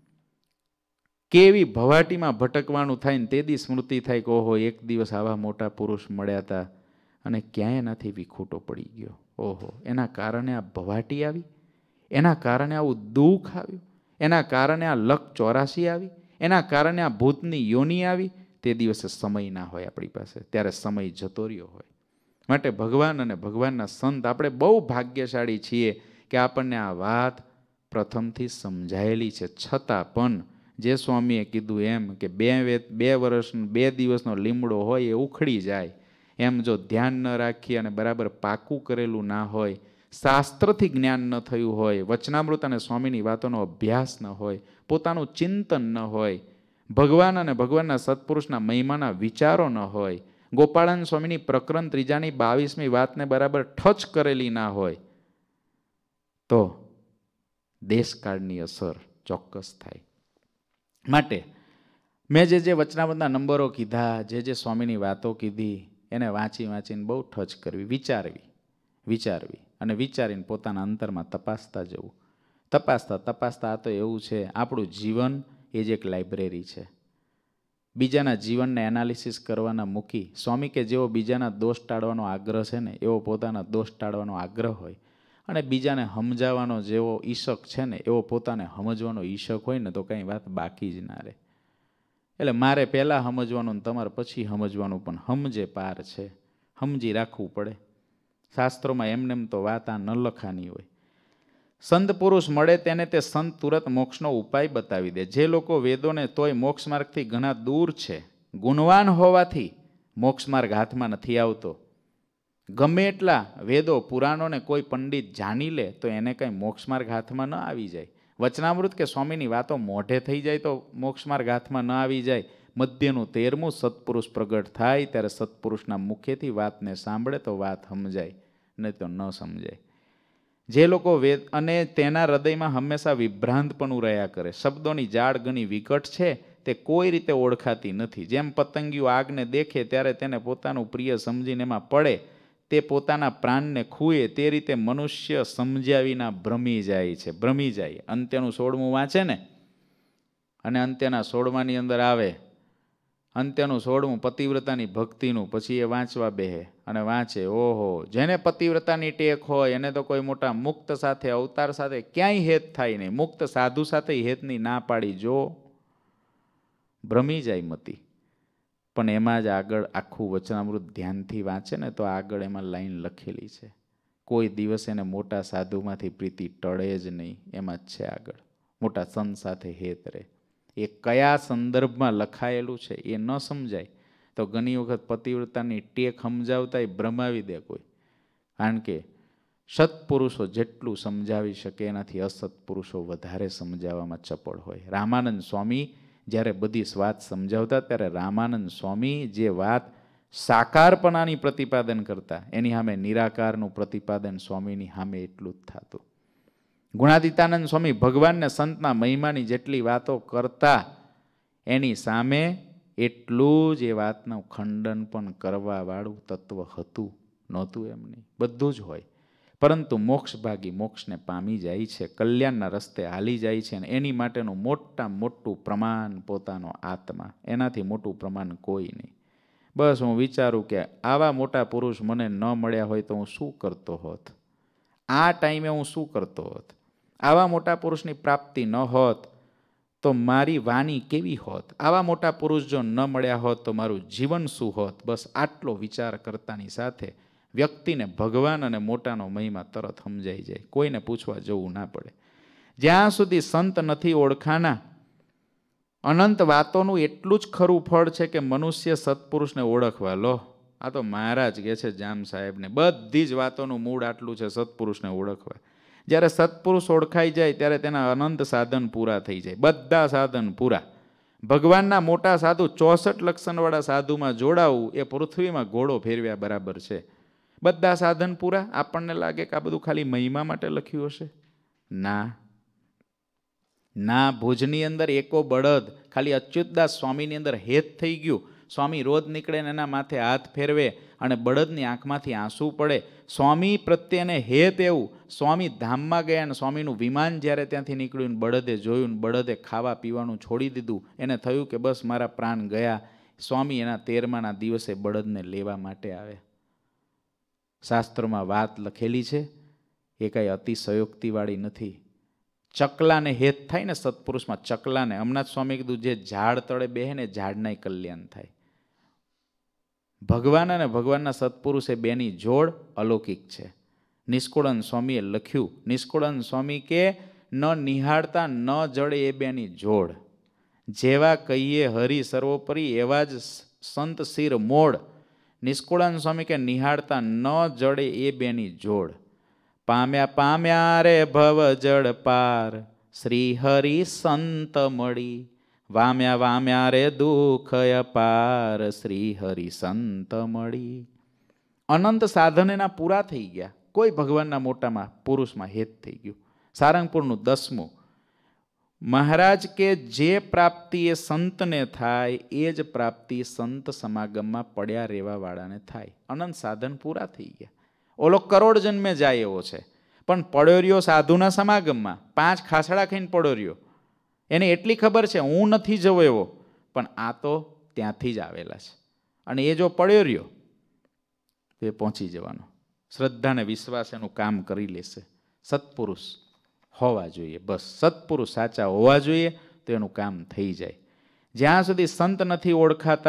કેવી ભવાટીમાં ભટકવાનું થાય ને તે દી સ્મૃતિ થાય કે ઓહો, એક દિવસ આવા મોટા પુરુષ મળ્યા હતા અને ક્યાંય એનાથી વિખૂટો પડી ગયો. ઓહો, એના કારણે આ ભવાટી આવી, એના કારણે આવું દુઃખ આવ્યું, એના કારણે આ 184 આવી, એના કારણે આ ભૂતની યોની આવી. તે દિવસે સમય ના હોય આપણી પાસે, ત્યારે સમય જતો રહ્યો હોય. માટે ભગવાન અને ભગવાનના સંત આપણે બહુ ભાગ્યશાળી છીએ કે આપણને આ વાત પ્રથમથી સમજાયેલી છે. છતાં પણ જે સ્વામીએ કીધું એમ કે 2 વર્ષ 2 દિવસનો લીમડો હોય એ ઉખડી જાય. એમ જો ધ્યાન ન રાખી અને બરાબર પાકું કરેલું ના હોય, શાસ્ત્રથી જ્ઞાન ન થયું હોય, વચનામૃત અને સ્વામીની વાતોનો અભ્યાસ ન હોય, પોતાનું ચિંતન ન હોય, ભગવાન અને ભગવાનના સત્પુરુષના મહિમાના વિચારો ન હોય, ગોપાળાનંદ સ્વામીની પ્રકરણ 3ની 22મી વાતને બરાબર ટચ કરેલી ના હોય, તો દેશકાળની અસર ચોક્કસ થાય. માટે મેં જે વચનામૃતના નંબરો કીધા, જે સ્વામીની વાતો કીધી, એને વાંચીને બહુ ટચ કરવી, વિચારવી અને વિચારીને પોતાના અંતરમાં તપાસતા જવું. તપાસતા આ તો એવું છે, આપણું જીવન એ જ એક લાઇબ્રેરી છે. બીજાના જીવનને એનાલિસિસ કરવાના મૂકી સ્વામી કે જેવો બીજાના દોષ ટાળવાનો આગ્રહ છે ને એવો પોતાના દોષ ટાળવાનો આગ્રહ હોય, અને બીજાને સમજાવવાનો જેવો ઈશક છે ને એવો પોતાને સમજવાનો ઈશક હોય ને તો કંઈ વાત બાકી જ ના રહે. એટલે મારે પહેલાં સમજવાનું ને તમારે પછી સમજવાનું, પણ સમજે પાર છે, સમજી રાખવું પડે. શાસ્ત્રોમાં એમનેમ તો વાત આ ન લખાની હોય. સંત પુરુષ મળે તેને તે સંત તુરત મોક્ષનો ઉપાય બતાવી દે. જે લોકો વેદોને તોય મોક્ષ માર્ગથી ઘણા દૂર છે, ગુણવાન હોવાથી મોક્ષ માર્ગ હાથમાં નથી આવતો. ગમે એટલા વેદો પુરાણોને કોઈ પંડિત જાણી લે તો એને કંઈ મોક્ષ માર્ગ હાથમાં ન આવી જાય. વચનામૃત કે સ્વામીની વાતો મોઢે થઈ જાય તો મોક્ષ માર્ગ હાથમાં ન આવી જાય. મધ્યનું 13મું સત્પુરુષ પ્રગટ થાય ત્યારે સત્પુરુષના મુખેથી વાતને સાંભળે તો વાત સમજાય, નહીં તો ન સમજાય. જે લોકો વેદ અને તેના હૃદયમાં હંમેશા વિભ્રાંતપણું રહ્યા કરે. શબ્દોની જાળ ઘણી વિકટ છે, તે કોઈ રીતે ઓળખાતી નથી. જેમ પતંગિયું આગને દેખે ત્યારે તેને પોતાનું પ્રિય સમજીને એમાં પડે, તે પોતાના પ્રાણને ખૂએ, તે રીતે મનુષ્ય સમજ્યા વિના ભ્રમી જાય છે. ભ્રમી જાય. અંત્યનું 16મું વાંચે ને, અને અંત્યના 16માની અંદર આવે અંત્યનું 16મું પતિવ્રતાની ભક્તિનું. પછી એ વાંચવા બેહે અને વાંચે. ઓહો, જેને પતિવ્રતાની ટેક હોય એને તો કોઈ મોટા મુક્ત સાથે, અવતાર સાથે ક્યાંય હેત થાય નહીં. મુક્ત સાધુ સાથે હેતની ના પાડી જો ભ્રમી જાય મતી. પણ એમાં જ આગળ આખું વચનામૃત ધ્યાનથી વાંચે ને તો આગળ એમાં લાઈન લખેલી છે. કોઈ દિવસ એને મોટા સાધુમાંથી પ્રીતિ ટળે જ નહીં. એમાં જ છે આગળ, મોટા સંત સાથે હેત રહે. એ કયા સંદર્ભમાં લખાયેલું છે એ ન સમજાય તો ઘણી વખત પતિવ્રતાની ટેક સમજાવતા ભ્રમાવી દે કોઈ. કારણ કે સત્પુરુષો જેટલું સમજાવી શકે એનાથી અસત્પુરુષો વધારે સમજાવવામાં ચપળ હોય. રામાનંદ સ્વામી જ્યારે બધી વાત સમજાવતા ત્યારે રામાનંદ સ્વામી જે વાત સાકારપણાની પ્રતિપાદન કરતા એની સામે નિરાકારનું પ્રતિપાદન સ્વામીની સામે એટલું જ થતું. ગુણાતીતાનંદ સ્વામી ભગવાનને સંતના મહિમાની જેટલી વાતો કરતા એની સામે એટલું જ એ વાતનું ખંડન પણ કરવાવાળું તત્વ હતું. નહોતું એમ નહીં, બધું જ હોય. પરંતુ મોક્ષભાગી મોક્ષને પામી જાય છે, કલ્યાણના રસ્તે હાલી જાય છે, અને એની માટેનું મોટું પ્રમાણ પોતાનો આત્મા. એનાથી મોટું પ્રમાણ કોઈ નહીં. બસ હું વિચારું કે આવા મોટા પુરુષ મને ન મળ્યા હોય તો હું શું કરતો હોત, આ ટાઈમે હું શું કરતો હોત. આવા મોટા પુરુષની પ્રાપ્તિ ન હોત તો મારી વાણી કેવી હોત. આવા મોટા પુરુષ જો ન મળ્યા હોત તો મારું જીવન શું હોત. બસ આટલો વિચાર કરતાની સાથે વ્યક્તિને ભગવાન અને મોટાનો મહિમા તરત સમજાઈ જાય. કોઈને પૂછવા જવું ના પડે. જ્યાં સુધી સંત નથી ઓળખાના, અનંત વાતોનું એટલું જ ખરું ફળ છે કે મનુષ્ય સત્પુરુષને ઓળખવા. લો, આ તો મહારાજ કહે છે જામ સાહેબને, બધી જ વાતોનું મૂળ આટલું છે, સત્પુરુષને ઓળખવા. જ્યારે સત્પુરુષ ઓળખાઈ જાય ત્યારે તેના અનંત સાધન પૂરા થઈ જાય. બધા સાધન પૂરા. ભગવાનના મોટા સાધુ 64 લક્ષણવાળા સાધુમાં જોડાવું એ પૃથ્વીમાં ઘોડો ફેરવ્યા બરાબર છે. બધા સાધન પૂરા. આપણને લાગે કે આ બધું ખાલી મહિમા માટે લખ્યું હશે. ના ના, ભુજની અંદર એકો બળદ ખાલી અચ્યુતદાસ સ્વામીની અંદર હેત થઈ ગયું. સ્વામી રોજ નીકળે ને એના માથે હાથ ફેરવે અને બળદની આંખમાંથી આંસુ પડે. સ્વામી પ્રત્યેને હેત એવું. સ્વામી ધામમાં ગયા અને સ્વામીનું વિમાન જ્યારે ત્યાંથી નીકળ્યું, બળદે જોયું, બળદે ખાવા પીવાનું છોડી દીધું. એને થયું કે બસ મારા પ્રાણ ગયા. સ્વામી એના 13માના દિવસે બળદને લેવા માટે આવે. શાસ્ત્રોમાં વાત લખેલી છે, એ કાંઈ અતિશયોક્તિવાળી નથી. ચકલાને હેત થાય ને સત્પુરુષમાં, ચકલાને હમણાં જ સ્વામી કીધું જે ઝાડ તળે બેહે ને ઝાડના કલ્યાણ થાય. ભગવાન અને ભગવાનના સત્પુરુષ એ બેની જોડ અલૌકિક છે. નિષ્કુળાનંદ સ્વામીએ લખ્યું, નિષ્કુળાનંદ સ્વામી કે ન નિહાળતા ન જડે એ બેની જોડ. જેવા કહીએ હરિ સર્વોપરી એવા જ સંત શિર મોડ. નિષ્કુળાનંદ સ્વામી કે નિહાળતા ન જડે એ બેની જોડ. પામ્યા રે ભવ જળ પાર, શ્રી હરિ સંત મળી. વામ્યા રે દુઃખ અપાર, શ્રી હરિ સંત મળી. અનંત સાધન એના પૂરા થઈ ગયા. કોઈ ભગવાનના મોટામાં પુરુષમાં હેત થઈ ગયું. સારંગપુરનું 10મું મહારાજ કે જે પ્રાપ્તિ એ સંતને થાય એ જ પ્રાપ્તિ સંત સમાગમમાં પડ્યા રહેવા વાળાને થાય. અનંત સાધન પૂરા થઈ ગયા. ઓલો કરોડ જન્મે જાય એવો છે, પણ પડ્યો રહ્યો સાધુના સમાગમમાં. 5 ખાસડા ખાઈને પડ્યો રહ્યો. એને એટલી ખબર છે હું નથી જવો એવો, પણ આ તો ત્યાંથી જ આવેલા છે. અને એ જો પડ્યો રહ્યો તો એ પહોંચી જવાનો. શ્રદ્ધા ને વિશ્વાસ એનું કામ કરી લેશે. સત્પુરુષ હોવા જોઈએ. બસ સત્પુરુષ સાચા હોવા જોઈએ તો એનું કામ થઈ જાય. જ્યાં સુધી સંત નથી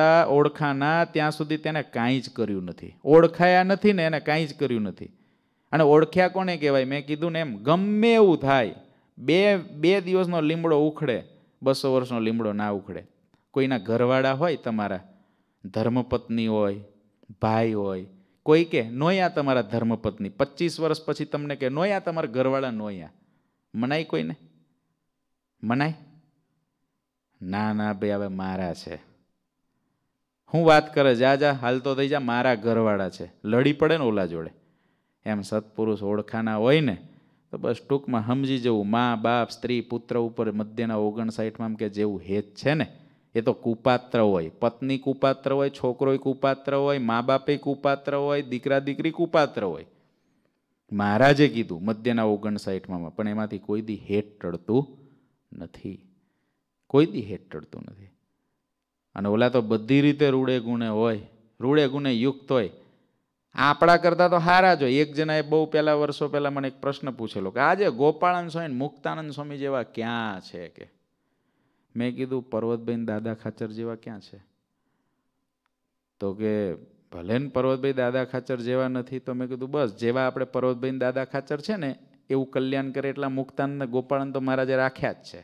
ઓળખાના ત્યાં સુધી તેને કાંઈ જ કર્યું નથી. ઓળખાયા નથી ને એને કાંઈ જ કર્યું નથી. અને ઓળખ્યા કોને કહેવાય? મેં કીધું ને એમ, ગમે એવું થાય, બે દિવસનો લીમડો ઉખડે, 200 વર્ષનો લીમડો ના ઉખડે. કોઈના ઘરવાળા હોય, તમારા ધર્મપત્ની હોય, ભાઈ હોય, કોઈ કે નોયા તમારા ધર્મપત્ની, 25 વર્ષ પછી તમને કે નોયા તમારા ઘરવાળા નોયા, મનાય કોઈને? મનાય? ના ના ભાઈ, હવે મારા છે. હું વાત કરે, જા હાલતો થઈ જા, મારા ઘરવાળા છે. લડી પડે ને ઓલા જોડે. એમ સત્પુરુષ ઓળખાના હોય ને તો બસ ટૂંકમાં સમજી જવું, મા બાપ સ્ત્રી પુત્ર ઉપર મધ્યના 59માં કે જેવું હેત છે ને, એ તો કુપાત્ર હોય. પત્ની કુપાત્ર હોય, છોકરોય કુપાત્ર હોય, મા બાપે કુપાત્ર હોય, દીકરા દીકરી કુપાત્ર હોય. મહારાજે કીધું મધ્યના 59માં, પણ એમાંથી કોઈ દી હેત ટળતું નથી, કોઈ દી હેત ટળતું નથી. અને ઓલા તો બધી રીતે રૂડે ગુણે હોય, રૂડે ગુણે યુક્ત હોય. આપણા કરતા તો હારા જ હોય. એક જણાએ બહુ પહેલા વર્ષો પહેલા મને એક પ્રશ્ન પૂછેલો કે આજે ગોપાળાનંદ સ્વામી મુક્તાનંદ સ્વામી જેવા ક્યાં છે કે? મેં કીધું પર્વતભાઈ દાદા ખાચર જેવા ક્યાં છે? તો કે ભલે ને પર્વતભાઈ દાદા ખાચર જેવા નથી. તો મેં કીધું બસ જેવા આપણે પર્વતભાઈ દાદા ખાચર છે ને એવું કલ્યાણ કરે એટલા મુક્તાનંદ ગોપાળાનંદ તો મહારાજે રાખ્યા જ છે.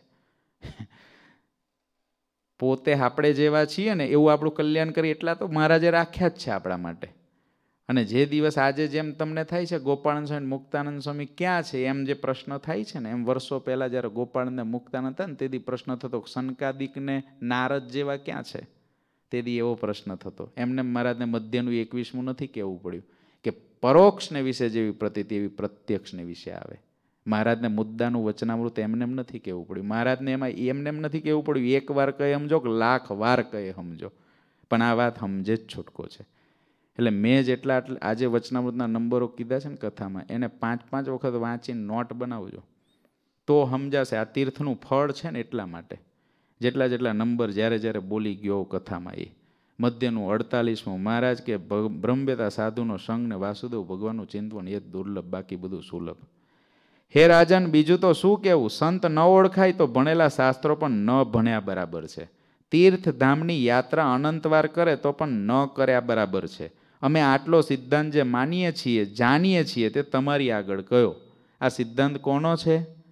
પોતે આપણે જેવા છીએ ને એવું આપણું કલ્યાણ કરીએ એટલા તો મહારાજે રાખ્યા જ છે આપણા માટે. અને જે દિવસ આજે જેમ તમને થાય છે ગોપાળાનંદ સ્વામી મુક્તાનંદ સ્વામી ક્યાં છે એમ જે પ્રશ્ન થાય છે ને, એમ વર્ષો પહેલા જ્યારે ગોપાળાનંદ મુક્તાનંદ હતા ને તેથી પ્રશ્ન થતો સનકાદિકને નારદ જેવા ક્યાં છે, તેથી એવો પ્રશ્ન થતો. એમને મહારાજને મધ્યનું 21મું નથી કહેવું પડ્યું કે પરોક્ષને વિશે જેવી પ્રતીતિ એવી પ્રત્યક્ષને વિશે આવે. મહારાજને મુદ્દાનું વચનામૃત એમને એમ નથી કહેવું પડ્યું. મહારાજને એમાં એમને એમ નથી કહેવું પડ્યું એક વાર કહે સમજો કે લાખ વાર કહે સમજો, પણ આ વાત સમજે જ છૂટકો છે. એટલે મેં જેટલા આજે વચનામૃતના નંબરો કીધા છે ને કથામાં, એને 5-5 વખત વાંચીને નોટ બનાવજો તો સમજાશે આ તીર્થનું ફળ છે ને. એટલા માટે જેટલા નંબર જ્યારે જ્યારે બોલી ગયો કથામાં, એ મધ્યનું 48મું મહારાજ કે બ્રહ્મવેતા સાધુનો સંગ ને વાસુદેવ ભગવાનનું ચિંતન એ જ દુર્લભ, બાકી બધું સુલભ. હે રાજન, બીજું તો શું કહેવું? સંત ન ઓળખાય તો ભણેલા શાસ્ત્રો પણ ન ભણ્યા બરાબર છે. તીર્થધામની યાત્રા અનંતવાર કરે તો પણ ન કર્યા બરાબર છે. અમે આટલો સિદ્ધાંત જે માનીએ છીએ, જાણીએ છીએ, તે તમારી આગળ કયો. આ સિદ્ધાંત કોનો છે?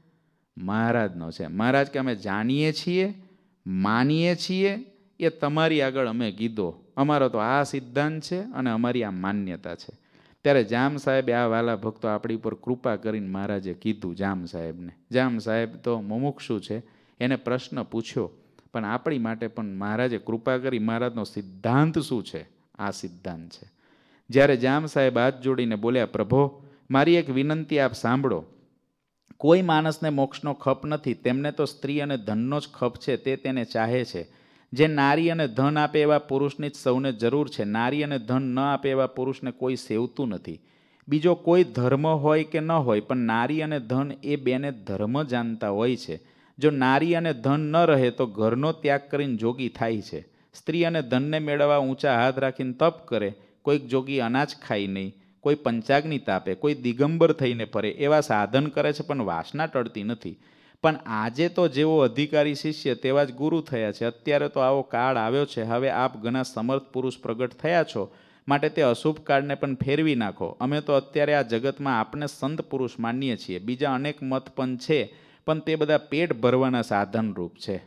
મહારાજનો છે. મહારાજ કે અમે જાણીએ છીએ, માનીએ છીએ, એ તમારી આગળ અમે કીધો. અમારો તો આ સિદ્ધાંત છે અને અમારી આ માન્યતા છે. ત્યારે જામ સાહેબે આ વાલા ભક્તો આપણી ઉપર કૃપા કરીને મહારાજે કીધું જામ સાહેબને. જામ સાહેબ તો મુમુક્ષુ છે, એને પ્રશ્ન પૂછ્યો, પણ આપણી માટે પણ મહારાજે કૃપા કરી. મહારાજનો સિદ્ધાંત શું છે? આ સિદ્ધાંત છે. જ્યારે જામ સાહેબ હાથ જોડીને બોલ્યા, પ્રભો મારી એક વિનંતી આપ સાંભળો. કોઈ માણસને મોક્ષનો ખપ નથી, તેમને તો સ્ત્રી અને ધનનો જ ખપ છે, તે તેને ચાહે છે. જે નારી અને ધન આપે એવા પુરુષની જ સૌને જરૂર છે. નારી અને ધન ન આપે એવા પુરુષને કોઈ સેવતું નથી. બીજો કોઈ ધર્મ હોય કે ન હોય, પણ નારી અને ધન એ બેને ધર્મ જાણતા હોય છે. જો નારી અને ધન ન રહે તો ઘરનો ત્યાગ કરીને જોગી થાય છે. સ્ત્રી અને ધનને મેળવવા ઊંચા હાથ રાખીને તપ કરે. કોઈક જોગી અનાજ ખાય નહીં, કોઈ પંચાગ્નિ તાપે, કોઈ દિગંબર થઈને ફરે, એવા સાધન કરે છે પણ વાસના ટળતી નથી. પણ આજે તો જેવો અધિકારી શિષ્ય તેવા જ ગુરુ થયા છે. અત્યારે તો આવો કાળ આવ્યો છે. હવે આપ ઘણા સમર્થ પુરુષ પ્રગટ થયા છો, માટે તે અશુભ કાળને પણ ફેરવી નાખો. અમે તો અત્યારે આ જગતમાં આપને સંત પુરુષ માનીએ છીએ. બીજા અનેક મત પણ છે, પણ તે બધા પેટ ભરવાના સાધનરૂપ છે.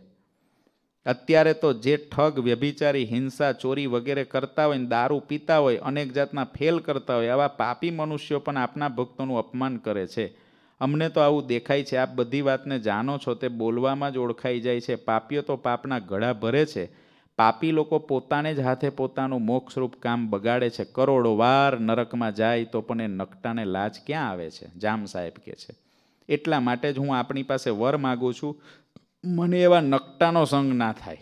અત્યારે તો જે ઠગ, વ્યભિચારી, હિંસા, ચોરી વગેરે કરતા હોય, દારૂ પીતા હોય, અનેક જાતના ફેલ કરતા હોય, આવા પાપી મનુષ્યો પણ આપના ભક્તોનું અપમાન કરે છે. અમને તો આવું દેખાય છે. આપ બધી વાતને જાણો છો, તે બોલવામાં જ ઓળખાઈ જાય છે. પાપીઓ તો પાપના ગળા ભરે છે. પાપી લોકો પોતાને જ હાથે પોતાનું મોક્ષરૂપ કામ બગાડે છે. કરોડો વાર નરકમાં જાય તો પણ એ નકટાને લાજ ક્યાં આવે છે? જામ સાહેબ કહે છે. એટલા માટે જ હું આપણી પાસે વર માગું છું, મને એવા નકટાનો સંગ ના થાય,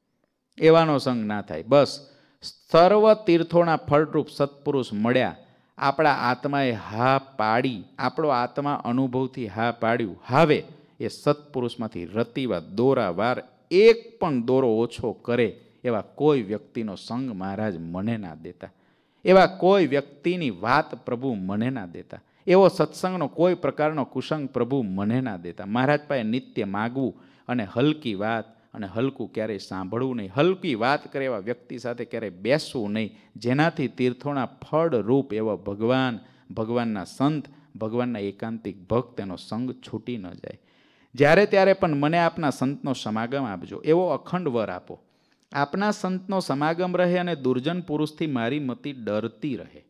એવાનો સંગ ના થાય. બસ સર્વ તીર્થોના ફળરૂપ સત્પુરુષ મળ્યા. આપણા આત્માએ હા પાડી, આપણો આત્મા અનુભવથી હા પાડ્યું. હવે એ સત્પુરુષમાંથી રતિવા દોરા વાર એક પણ દોરો ઓછો કરે એવા કોઈ વ્યક્તિનો સંગ મહારાજ મને ના દેતા. એવા કોઈ વ્યક્તિની વાત પ્રભુ મને ના દેતા. એવો સત્સંગનો કોઈ પ્રકારનો કુસંગ પ્રભુ મને ના દેતા. મહારાજ પાસે નિત્ય માગવું અને હલકી વાત અને હલકું ક્યારેય સાંભળવું નહીં. હલકી વાત કરે એવા વ્યક્તિ સાથે ક્યારેય બેસવું નહીં, જેનાથી તીર્થોના ફળ રૂપ એવા ભગવાન ભગવાનના સંત, ભગવાનના એકાંતિક ભક્ત એનો સંગ છૂટી ન જાય. જ્યારે ત્યારે પણ મને આપના સંતનો સમાગમ આપજો, એવો અખંડ વર આપો. આપના સંતનો સમાગમ રહે અને દુર્જન પુરુષથી મારી મતિ ડરતી રહે.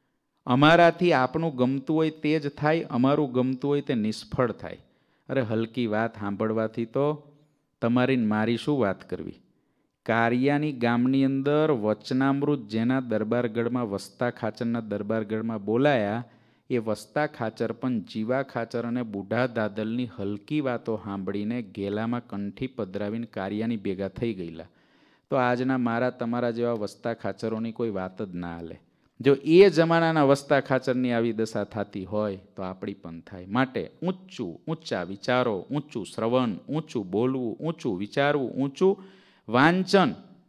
અમારાથી આપનું ગમતું હોય તે જ થાય, અમારું ગમતું હોય તે નિષ્ફળ થાય. અરે હલકી વાત સાંભળવાથી તો તમારી મારી શું વાત કરવી. કારિયાની ગામની અંદર વચનામૃત જેના દરબારગઢમાં વસ્તા ખાચરના દરબારગઢમાં બોલાયા, એ વસ્તા ખાચર પણ જીવા ખાચર અને બુઢા દાદલની હલકી વાતો સાંભળીને ગેલામાં કંઠી પધરાવીને કારિયાની ભેગા થઈ ગયેલા. તો આજના મારા તમારા જેવા વસ્તા ખાચરોની કોઈ વાત જ ના હાલે. જો એ જમાનાના વસ્તા ખાચરની આવી દશા થતી હોય તો આપણી પણ થાય. માટે ઊંચા વિચારો, ઊંચું શ્રવણ, ઊંચું બોલવું, ઊંચું વિચારવું, ઊંચું વાંચન,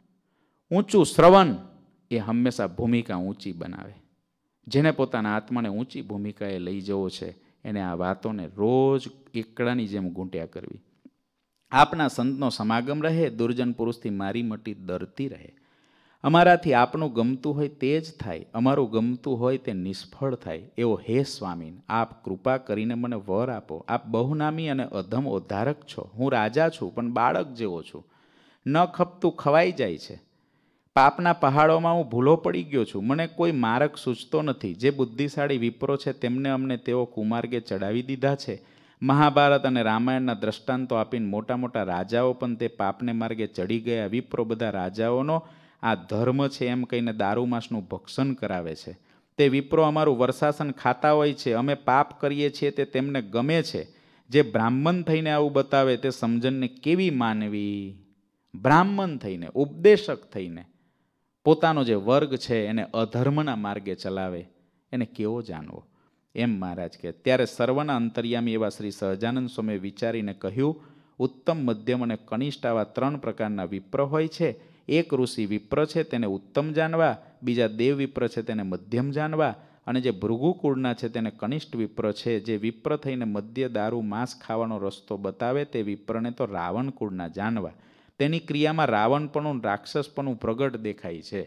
ઊંચું શ્રવણ એ હંમેશા ભૂમિકા ઊંચી બનાવે. જેને પોતાના આત્માને ઊંચી ભૂમિકાએ લઈ જવો છે એને આ વાતોને રોજ એકડાની જેમ ગૂંટ્યા કરવી. આપના સંતનો સમાગમ રહે, દુર્જન પુરુષથી મારી મટી ડરતી રહે. અમારાથી આપનું ગમતું હોય તે જ થાય, અમારું ગમતું હોય તે નિષ્ફળ થાય. એવો હે સ્વામી, આપ કૃપા કરીને મને વર આપો. આપ બહુનામી અને અધમ ઉદ્ધારક છો. હું રાજા છું પણ બાળક જેવો છું. ન ખપતું ખવાઈ જાય છે. પાપના પહાડોમાં હું ભૂલો પડી ગયો છું. મને કોઈ માર્ગ સૂચતો નથી. જે બુદ્ધિશાળી વિપ્રો છે તેમને અમને તેઓ કુમાર્ગે ચડાવી દીધા છે. મહાભારત અને રામાયણના દ્રષ્ટાંતો આપીને મોટા મોટા રાજાઓ પણ તે પાપને માર્ગે ચડી ગયા. વિપ્રો બધા રાજાઓનો આ ધર્મ છે એમ કહીને દારૂમાંસનું ભક્ષણ કરાવે છે. તે વિપ્રો અમારું વર્ષાસન ખાતા હોય છે. અમે પાપ કરીએ છીએ તે તેમને ગમે છે. જે બ્રાહ્મણ થઈને આવું બતાવે તે સમજણને કેવી માનવી. બ્રાહ્મણ થઈને, ઉપદેશક થઈને પોતાનો જે વર્ગ છે એને અધર્મના માર્ગે ચલાવે એને કેવો જાણવો. એમ મહારાજ કહે. ત્યારે સર્વના અંતર્યામી એવા શ્રી સહજાનંદ સ્વામીએ વિચારીને કહ્યું, ઉત્તમ, મધ્યમ અને કનિષ્ઠ આવા 3 પ્રકારના વિપ્ર હોય છે. એક ઋષિ વિપ્ર છે તેને ઉત્તમ જાણવા, બીજા દેવ વિપ્ર છે તેને મધ્યમ જાણવા, અને જે ભૃગુકુળના છે તેને કનિષ્ઠ વિપ્ર છે. જે વિપ્ર થઈને મધ્ય દારૂ માંસ ખાવાનો રસ્તો બતાવે તે વિપ્રને તો રાવણ કુળના જાણવા. તેની ક્રિયામાં રાવણપણું, રાક્ષસપણું પ્રગટ દેખાય છે.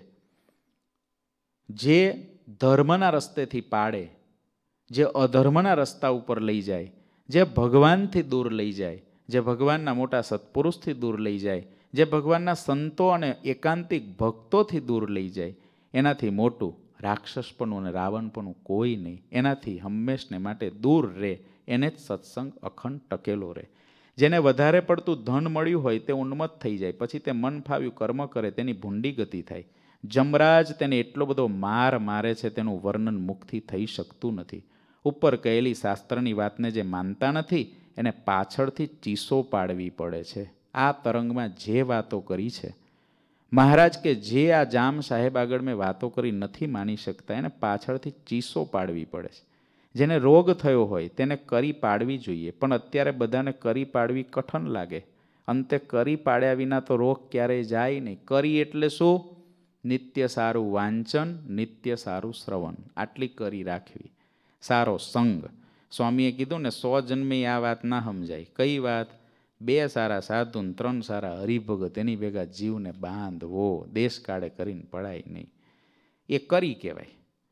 જે ધર્મના રસ્તેથી પાડે, જે અધર્મના રસ્તા ઉપર લઈ જાય, જે ભગવાનથી દૂર લઈ જાય, જે ભગવાનના મોટા સત્પુરુષથી દૂર લઈ જાય, જે ભગવાનના સંતો અને એકાંતિક ભક્તોથી દૂર લઈ જાય, એનાથી મોટું રાક્ષસપણું અને રાવણપણું કોઈ નહીં. એનાથી હંમેશને માટે દૂર રહે. એને જ સત્સંગ અખંડ ટકેલો રહે. જેને વધારે પડતું ધન મળ્યું હોય તે ઉન્મત્ત થઈ જાય. પછી તે મન ફાવ્યું કર્મ કરે, તેની ભૂંડી ગતિ થાય. જમરાજ તેને એટલો બધો માર મારે છે તેનું વર્ણન મુખથી થઈ શકતું નથી. ઉપર કહેલી શાસ્ત્રની વાતને જે માનતા નથી એને પાછળથી ચીસો પાડવી પડે છે. આ તરંગમાં જે વાતો કરી છે મહારાજ કે જે આ જામ સાહેબ આગળ મેં વાતો કરી નથી માની શકતા એને પાછળથી ચીસો પાડવી પડે છે. જેને રોગ થયો હોય તેને કરી પાડવી જોઈએ, પણ અત્યારે બધાને કરી પાડવી કઠણ લાગે. અંતે કરી પાડ્યા વિના તો રોગ ક્યારેય જાય નહીં. કરી એટલે શું? નિત્ય સારું વાંચન, નિત્ય સારું શ્રવણ, આટલી કરી રાખવી. સારો સંગ. સ્વામીએ કીધું ને 100 જન્મે આ વાત ના સમજાય. કઈ વાત? 2 સારા સાધુ, 3 સારા હરિભગત એની ભેગા જીવને બાંધવો, દેશ કાળે કરીને પડાય નહીં. એ કરી કહેવાય.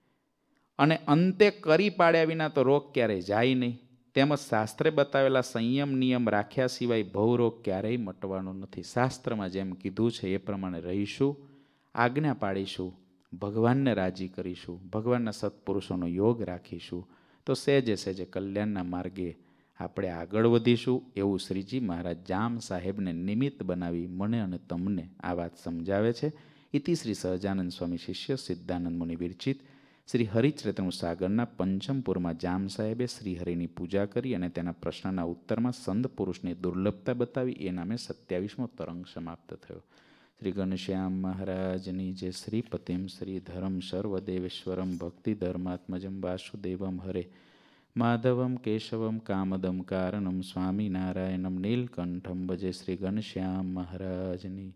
અને અંતે કરી પાડ્યા વિના તો રોગ ક્યારેય જાય નહીં. તેમજ શાસ્ત્રે બતાવેલા સંયમ નિયમ રાખ્યા સિવાય ભવરોગ ક્યારેય મટવાનો નથી. શાસ્ત્રમાં જેમ કીધું છે એ પ્રમાણે રહીશું, આજ્ઞા પાડીશું, ભગવાનને રાજી કરીશું, ભગવાનના સત્પુરુષોનો યોગ રાખીશું તો સહેજે સહેજે કલ્યાણના માર્ગે આપણે આગળ વધીશું. એવું શ્રીજી મહારાજ જામ સાહેબને નિમિત્ત બનાવી મને અને તમને આ વાત સમજાવે છે. ઇતિ શ્રી સહજાનંદ સ્વામી શિષ્ય સિદ્ધાનંદ મુનિ વિરચિત શ્રી હરિચરિત્ર સાગરના પંચમપુરમાં જામ સાહેબે શ્રીહરિની પૂજા કરી અને તેના પ્રશ્નના ઉત્તરમાં સંત પુરુષની દુર્લભતા બતાવી. એ નામે 27મો તરંગ સમાપ્ત થયો. શ્રી ઘનશ્યામ મહારાજની જે શ્રીપતિમ શ્રી ધરમ સર્વદેવેશ્વરમ ભક્તિ ધર્માત્મજમ વાસુદેવમ હરે માધવમ કેશવમ કામદમ કારણમ સ્વામિનારાયણમ નીલકંઠમ ભજે. શ્રી ઘનશ્યામ મહારાજની